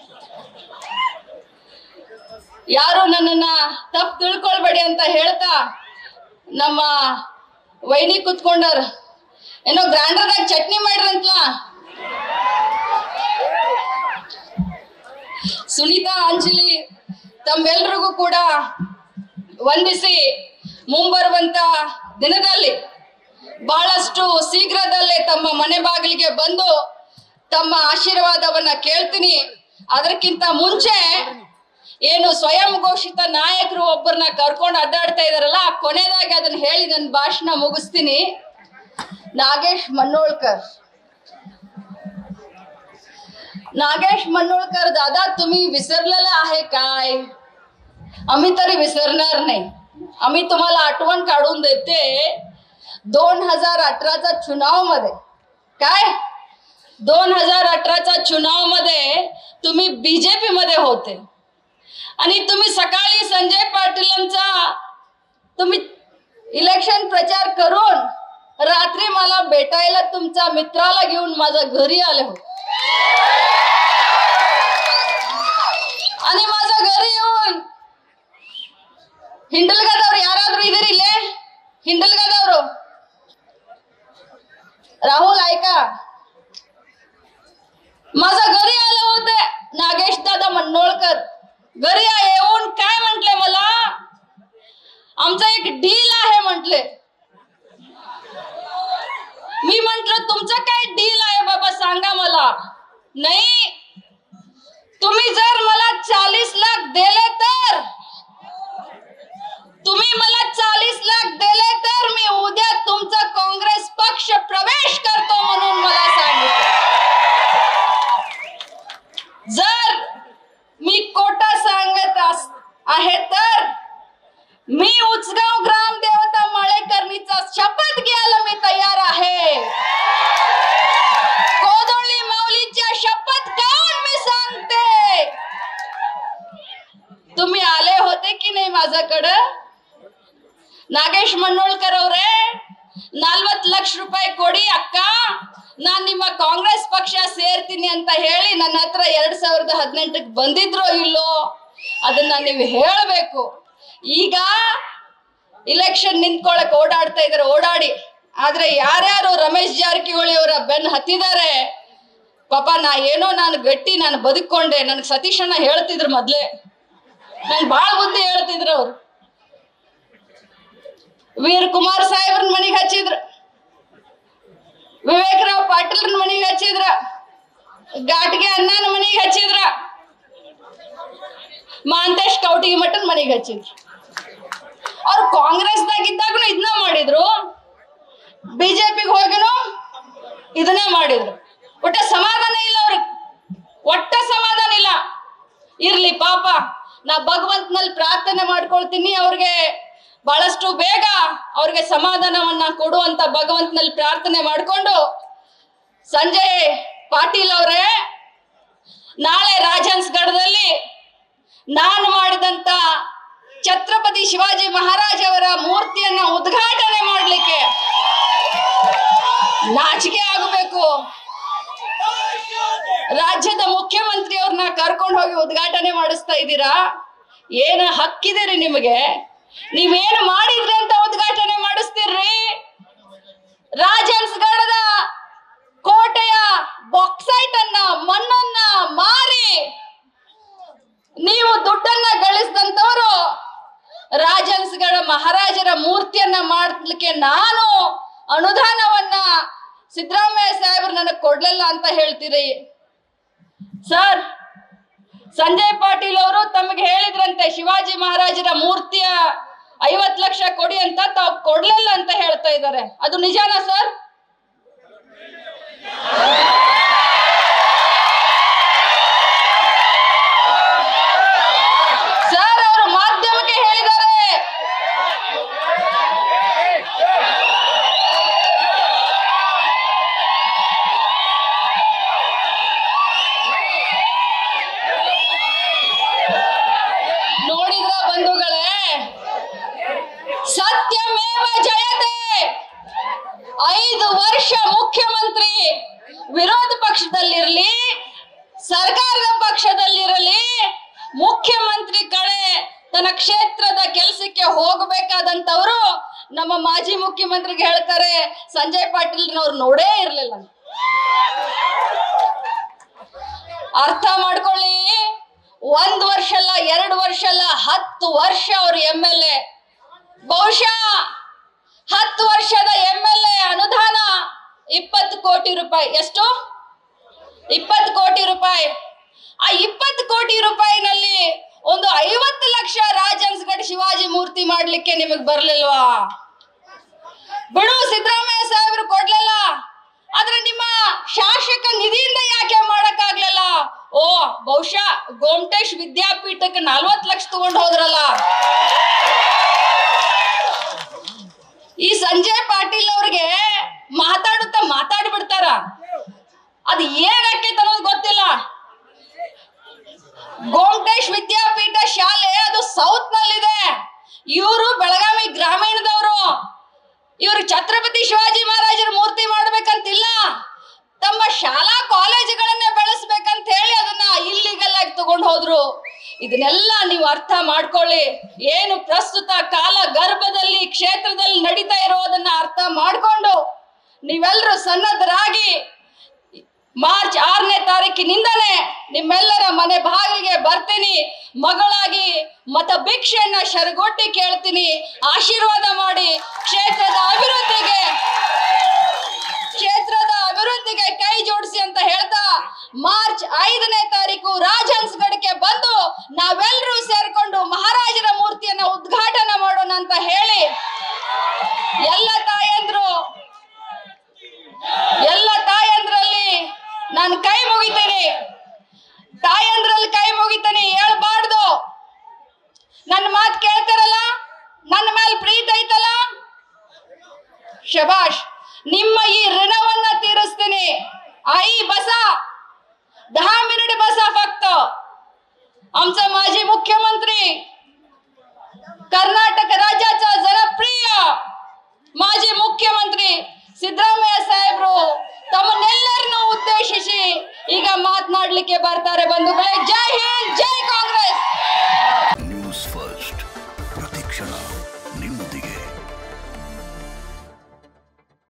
Speaker 1: ಯಾರು ನನ್ನನ್ನ ತಪ್ಪು ತಿಳ್ಕೊಳ್ಬೇಡಿ ಅಂತ ಹೇಳ್ತಾ ನಮ್ಮ ವೈನಿ ಕುತ್ಕೊಂಡಾರ. ಏನೋ ಗ್ರೈಂಡರ್ದಾಗ ಚಟ್ನಿ ಮಾಡ್ರಂತಲ. ಸುನೀತಾ ಅಂಜಲಿ ತಮ್ಮೆಲ್ರಿಗೂ ಕೂಡ ವಂದಿಸಿ ಮುಂಬರುವಂತ ದಿನದಲ್ಲಿ ಬಹಳಷ್ಟು ಶೀಘ್ರದಲ್ಲೇ ತಮ್ಮ ಮನೆ ಬಾಗಿಲಿಗೆ ಬಂದು ತಮ್ಮ ಆಶೀರ್ವಾದವನ್ನ ಕೇಳ್ತೀನಿ. ಅದಕ್ಕಿಂತ ಮುಂಚೆ ಏನು ಸ್ವಯಂ ಘೋಷಿತ ನಾಯಕರು ಒಬ್ಬರನ್ನ ಕರ್ಕೊಂಡು ಅಡ್ಡಾಡ್ತಾ ಇದಾರಲ್ಲ, ಕೊನೆದಾಗಿ ಅದನ್ನ ಹೇಳಿ ನನ್ನ ಭಾಷಣ ಮುಗಿಸ್ತೀನಿ. ನಾಗೇಶ್ ಮನ್ನೋಳ್ಕರ್, नागेश मनोळकर दादा, तुम्ही विसरलेला आहे काय? आम्ही तरी विसरणार नाही. आम्ही तुम्हाला आठवण काढून देते. दोन हजार अठराचा चुनाव मध्ये काय दोन हजार अठराचा चुनाव मध्ये तुम्ही बीजेपी मध्ये होते आणि तुम्ही सकाळी संजय पाटीलांचा तुम्ही इलेक्शन प्रचार करून रात्री मला भेटायला तुमच्या मित्राला घेऊन माझ्या घरी आले होते आणि माझ्या घरी येऊन हिंडलगादವರು ಯಾರಾದರೂ ಇದ್ದೀರಿ ಇಲ್ಲೇ? हिंडलगादವರು राहुल ऐका, माझ्या घरी आले होते नागेश दादा मनोळकर. घरी येऊन काय म्हटले मला, आमचा एक डील आहे म्हटले. मी म्हटलं तुमचं काय डील आहे बाबा सांगा मला. नाही, तुम्ही जर मला चाळीस लाख दिले तर तुम्ही मला चाळीस लाख दिले तर मी उद्या तुमचा काँग्रेस पक्ष प्रवेश करतो म्हणून मला सांगितलं. जर मी खोटा सांगत आहे तर मी उचगाव ग्राम देवता माळेकर्णीचा शपथ घ्यायला मी तयार आहे. कोदोळी माऊलीच्या शपथ घेऊन मी सांगते. तुम्ही आले होते की नाही माझ्याकडे? ನಾಗೇಶ್ ಮನ್ನೋಳ್ಕರ್ ಅವರೇ, ನಲ್ವತ್ತು ಲಕ್ಷ ರೂಪಾಯಿ ಕೊಡಿ ಅಕ್ಕ, ನಾನ್ ನಿಮ್ಮ ಕಾಂಗ್ರೆಸ್ ಪಕ್ಷ ಸೇರ್ತೀನಿ ಅಂತ ಹೇಳಿ ನನ್ನ ಹತ್ರ ಎರಡ್ ಸಾವಿರದ ಹದಿನೆಂಟಕ್ಕೆ ಬಂದಿದ್ರೋ ಇಲ್ಲೋ ಅದನ್ನ ನೀವು ಹೇಳಬೇಕು. ಈಗ ಇಲೆಕ್ಷನ್ ನಿಂತ್ಕೊಳ್ಳಕ್ ಓಡಾಡ್ತಾ ಇದಾರೆ, ಓಡಾಡಿ. ಆದ್ರೆ ಯಾರ್ಯಾರು ರಮೇಶ್ ಜಾರಕಿಹೊಳಿ ಅವರ ಬೆನ್ ಹತ್ತಿದ್ದಾರೆ ಪಾಪ, ನಾ ಏನೋ ನಾನು ಗಟ್ಟಿ ನಾನು ಬದುಕೊಂಡೆ. ನನ್ಗೆ ಸತೀಶ್ ಅಣ್ಣ ಹೇಳ್ತಿದ್ರು ಮೊದ್ಲೇ, ನನ್ ಬಾಳ ಬುದ್ಧಿ ಹೇಳ್ತಿದ್ರು ಅವ್ರು. ವೀರ್ ಕುಮಾರ್ ಸಾಹೇಬ್ರನ್ ಮನೆಗೆ ಹಚ್ಚಿದ್ರು, ವಿವೇಕರಾವ್ ಪಾಟೀಲ್ರನ್ ಮನೆಗೆ ಹಚ್ಚಿದ್ರ, ಘಾಟ್ಗೆ ಅಣ್ಣನ ಮನೆಗೆ ಹಚ್ಚಿದ್ರ, ಮಾಂತೇಶ್ ಕೌಟಿಗೆ ಮಠನ್ ಮನೆಗೆ ಹಚ್ಚಿದ್ರು. ಅವ್ರು ಕಾಂಗ್ರೆಸ್ದಾಗ ಇದ್ದಾಗೂ ಇದನ್ನ ಮಾಡಿದ್ರು, ಬಿಜೆಪಿಗೆ ಹೋಗಿನೂ ಇದನ್ನೇ ಮಾಡಿದ್ರು. ಒಟ್ಟ ಸಮಾಧಾನ ಇಲ್ಲ ಅವ್ರಿಗೆ, ಒಟ್ಟ ಸಮಾಧಾನ ಇಲ್ಲ. ಇರ್ಲಿ ಪಾಪ, ನಾ ಭಗವಂತನಲ್ಲಿ ಪ್ರಾರ್ಥನೆ ಮಾಡ್ಕೊಳ್ತೀನಿ, ಅವ್ರಿಗೆ ಬಹಳಷ್ಟು ಬೇಗ ಅವ್ರಿಗೆ ಸಮಾಧಾನವನ್ನ ಕೊಡುವಂತ ಭಗವಂತನಲ್ಲಿ ಪ್ರಾರ್ಥನೆ ಮಾಡಿಕೊಂಡು, ಸಂಜಯ್ ಪಾಟೀಲ್ ಅವರೇ, ನಾಳೆ ರಾಜಹಂಸಗಢದಲ್ಲಿ ನಾನು ಮಾಡಿದಂತ ಛತ್ರಪತಿ ಶಿವಾಜಿ ಮಹಾರಾಜ್ ಅವರ ಮೂರ್ತಿಯನ್ನ ಉದ್ಘಾಟನೆ ಮಾಡಲಿಕ್ಕೆ ನಾಚಿಕೆ ಆಗಬೇಕು. ರಾಜ್ಯದ ಮುಖ್ಯಮಂತ್ರಿ ಅವ್ರನ್ನ ಕರ್ಕೊಂಡು ಹೋಗಿ ಉದ್ಘಾಟನೆ ಮಾಡಿಸ್ತಾ ಇದ್ದೀರಾ? ಏನು ಹಕ್ಕಿದಿರಿ ನಿಮಗೆ? ನೀವೇನು ಮಾಡಿದ್ರಿ ಅಂತ ಉದ್ಘಾಟನೆ ಮಾಡಿಸ್ತೀರ್ರಿ? ರಾಜಹಂಸಗಢದ ಕೋಟೆಯ ಬಾಕ್ಸೈಟ್ ಅನ್ನ ಮಣ್ಣನ್ನ ಮಾರಿ ನೀವು ದುಡ್ಡನ್ನ ಗಳಿಸಿದಂತವರು ರಾಜಹಂಸಗಢ ಮಹಾರಾಜರ ಮೂರ್ತಿಯನ್ನ ಮಾಡ್ಲಿಕ್ಕೆ ನಾನು ಅನುದಾನವನ್ನ ಸಿದ್ದರಾಮಯ್ಯ ಸಾಹೇಬ್ರು ನನಗೆ ಕೊಡ್ಲಿಲ್ಲ ಅಂತ ಹೇಳ್ತೀರಿ. ಸರ್, ಸಂಜಯ್ ಪಾಟೀಲ್ ಅವರು ತಮಗೆ ಹೇಳಿದ್ರಂತೆ ಶಿವಾಜಿ ಮಹಾರಾಜರ ಮೂರ್ತಿಯ ಐವತ್ತು ಲಕ್ಷ ಕೊಡಿ ಅಂತ, ತಾವು ಕೊಡ್ಲಿಲ್ಲ ಅಂತ ಹೇಳ್ತಾ ಇದ್ದಾರೆ. ಅದು ನಿಜಾನಾ ಸರ್? ಸಂಜಯ್ ಪಾಟೀಲ್ನವ್ರು ನೋಡೇ ಇರ್ಲಿಲ್ಲ. ಅರ್ಥ ಮಾಡ್ಕೊಳ್ಳಿ, ಒಂದ್ ವರ್ಷ ಅಲ್ಲ, ಎರಡು ವರ್ಷ ಅಲ್ಲ, ಹತ್ತು ವರ್ಷ ಅವ್ರು ಎಂ ಎಲ್ ಎ. ಬಹುಶಃ ಹತ್ತು ವರ್ಷದ ಎಂ ಎಲ್ ಎ ಅನುದಾನ ಇಪ್ಪತ್ತು ಕೋಟಿ ರೂಪಾಯಿ. ಎಷ್ಟು? ಇಪ್ಪತ್ತು ಕೋಟಿ ರೂಪಾಯಿ. ಆ ಇಪ್ಪತ್ತು ಕೋಟಿ ರೂಪಾಯಿನಲ್ಲಿ ಒಂದು ಐವತ್ತು ಲಕ್ಷ ರಾಜಹಂಸಗಢ ಶಿವಾಜಿ ಮೂರ್ತಿ ಮಾಡ್ಲಿಕ್ಕೆ ನಿಮಗ್ ಬರ್ಲಿಲ್ವಾ? ಬಿಡು, ಸಿದ್ದರಾಮಯ್ಯ ಸಾಹೇಬರು ಕೊಡ್ಲಿಲ್ಲ, ಆದ್ರೆ ನಿಮ್ಮ ಶಾಸಕ ನಿಧಿಯಿಂದ ಯಾಕೆ ಮಾಡಕ್ಕಾಗ್ಲಿಲ್ಲ? ಓ, ಬಹುಶಃ ಗೋಮಟೇಶ್ ವಿದ್ಯಾಪೀಠಕ್ಕೆ ನಲ್ವತ್ತು ಲಕ್ಷ ತಗೊಂಡು ಹೋದ್ರಲ್ಲ. ಈ ಸಂಜಯ್ ಪಾಟೀಲ್ ಅವ್ರಿಗೆ ಮಾತಾಡುತ್ತಾ ಮಾತಾಡ್ಬಿಡ್ತಾರ. ಅದು ಏನಾಕೈತೆ ಅನ್ನೋದು ಗೊತ್ತಿಲ್ಲ. ಗೋಮಟೇಶ್ ವಿದ್ಯಾಪೀಠ ಶಾಲೆ ಅದು ಸೌತ್ ನಲ್ಲಿದೆ. ಇವರು ಬೆಳಗಾವಿ ಗ್ರಾಮೀಣದವರು. ಇವರು ಛತ್ರಪತಿ ಶಿವಾಜಿ ಮಹಾರಾಜರ ಮೂರ್ತಿ ಮಾಡ್ಬೇಕಂತಿಲ್ಲ, ತಮ್ಮ ಶಾಲಾ ಕಾಲೇಜುಗಳನ್ನೇ ಬೆಳೆಸ್ಬೇಕಂತ ಹೇಳಿ ಅದನ್ನ ಇಲ್ಲಿಗಲ್ ಆಗಿ ತಗೊಂಡು ಹೋದ್ರು. ಇದನ್ನೆಲ್ಲ ನೀವು ಅರ್ಥ ಮಾಡ್ಕೊಳ್ಳಿ. ಏನು ಪ್ರಸ್ತುತ ಕಾಲ ಗರ್ಭದಲ್ಲಿ ಕ್ಷೇತ್ರದಲ್ಲಿ ನಡೀತಾ ಇರೋದನ್ನ ಅರ್ಥ ಮಾಡ್ಕೊಂಡು ನೀವೆಲ್ಲರೂ ಸನ್ನದ್ಧರಾಗಿ ಮಾರ್ಚ್ ಆರನೇ ತಾರೀಕಿನಿಂದಲೇ ನಿಮ್ಮೆಲ್ಲರ ಮನೆ ಬಾಗಿಲಿಗೆ ಬರ್ತೀನಿ. ಮಗಳಾಗಿ ಮತ ಭಿಕ್ಷೆಯನ್ನ ಶರಗೊಟ್ಟಿ ಕೇಳ್ತೀನಿ. ಆಶೀರ್ವಾದ ಮಾಡಿ ಕ್ಷೇತ್ರದ ಅಭಿವೃದ್ಧಿಗೆ ಕ್ಷೇತ್ರದ ಅಭಿವೃದ್ಧಿಗೆ ಕೈ ಜೋಡಿಸಿ ಅಂತ ಹೇಳ್ತಾ ಮಾರ್ಚ್ ಐದನೇ ತಾರೀಕು ರಾಜಹಂಸಗಢಕ್ಕೆ ಬಂದು ನಾವೆಲ್ಲರೂ ಸೇರ್ಕೊಂಡು ಮಹಾರಾಜರ ಮೂರ್ತಿಯನ್ನ ಉದ್ಘಾಟನೆ ಮಾಡೋಣ ಅಂತ ಹೇಳಿ ಎಲ್ಲ ತಾಯಂದ್ರು ಎಲ್ಲ ತಾಯಂದ್ರಲ್ಲಿ ನಾನು ಕೈ ಮುಗಿತೀನಿ. ತಾಯಂದ್ರಲ್ಲಿ ಕೈ ಮುಗಿತೀನಿ, ಹೇಳ್ಬಾರ್ದು. ನನ್ನ ಮಾತು ಕೇಳ್ತಾರಲ್ಲ, ನನ್ನ ಮೇಲೆ ಪ್ರೀತಿ ಐತಲ್ಲ, ಶಬಾಷ್. ನಿಮ್ಮ ಈ ಋಣವನ್ನ ತೀರಿಸ್ತೀನಿ. आई बसा दहा मिनिट बसा फक्त. आमचा माजी मुख्यमंत्री, कर्नाटक राज्याचा जनप्रिय माजी मुख्यमंत्री ಸಿದ್ದರಾಮಯ್ಯ ಸಾಹೇಬರು ತಮ್ಮನ್ನೆಲ್ಲರನ್ನು ಉದ್ದೇಶಿಸಿ ಈಗ ಮಾತನಾಡಲಿಕ್ಕೆ ಬರ್ತಾರೆ. ಬಂಧುಗಳೇ, ಜೈ ಹಿಂದ್, ಜೈ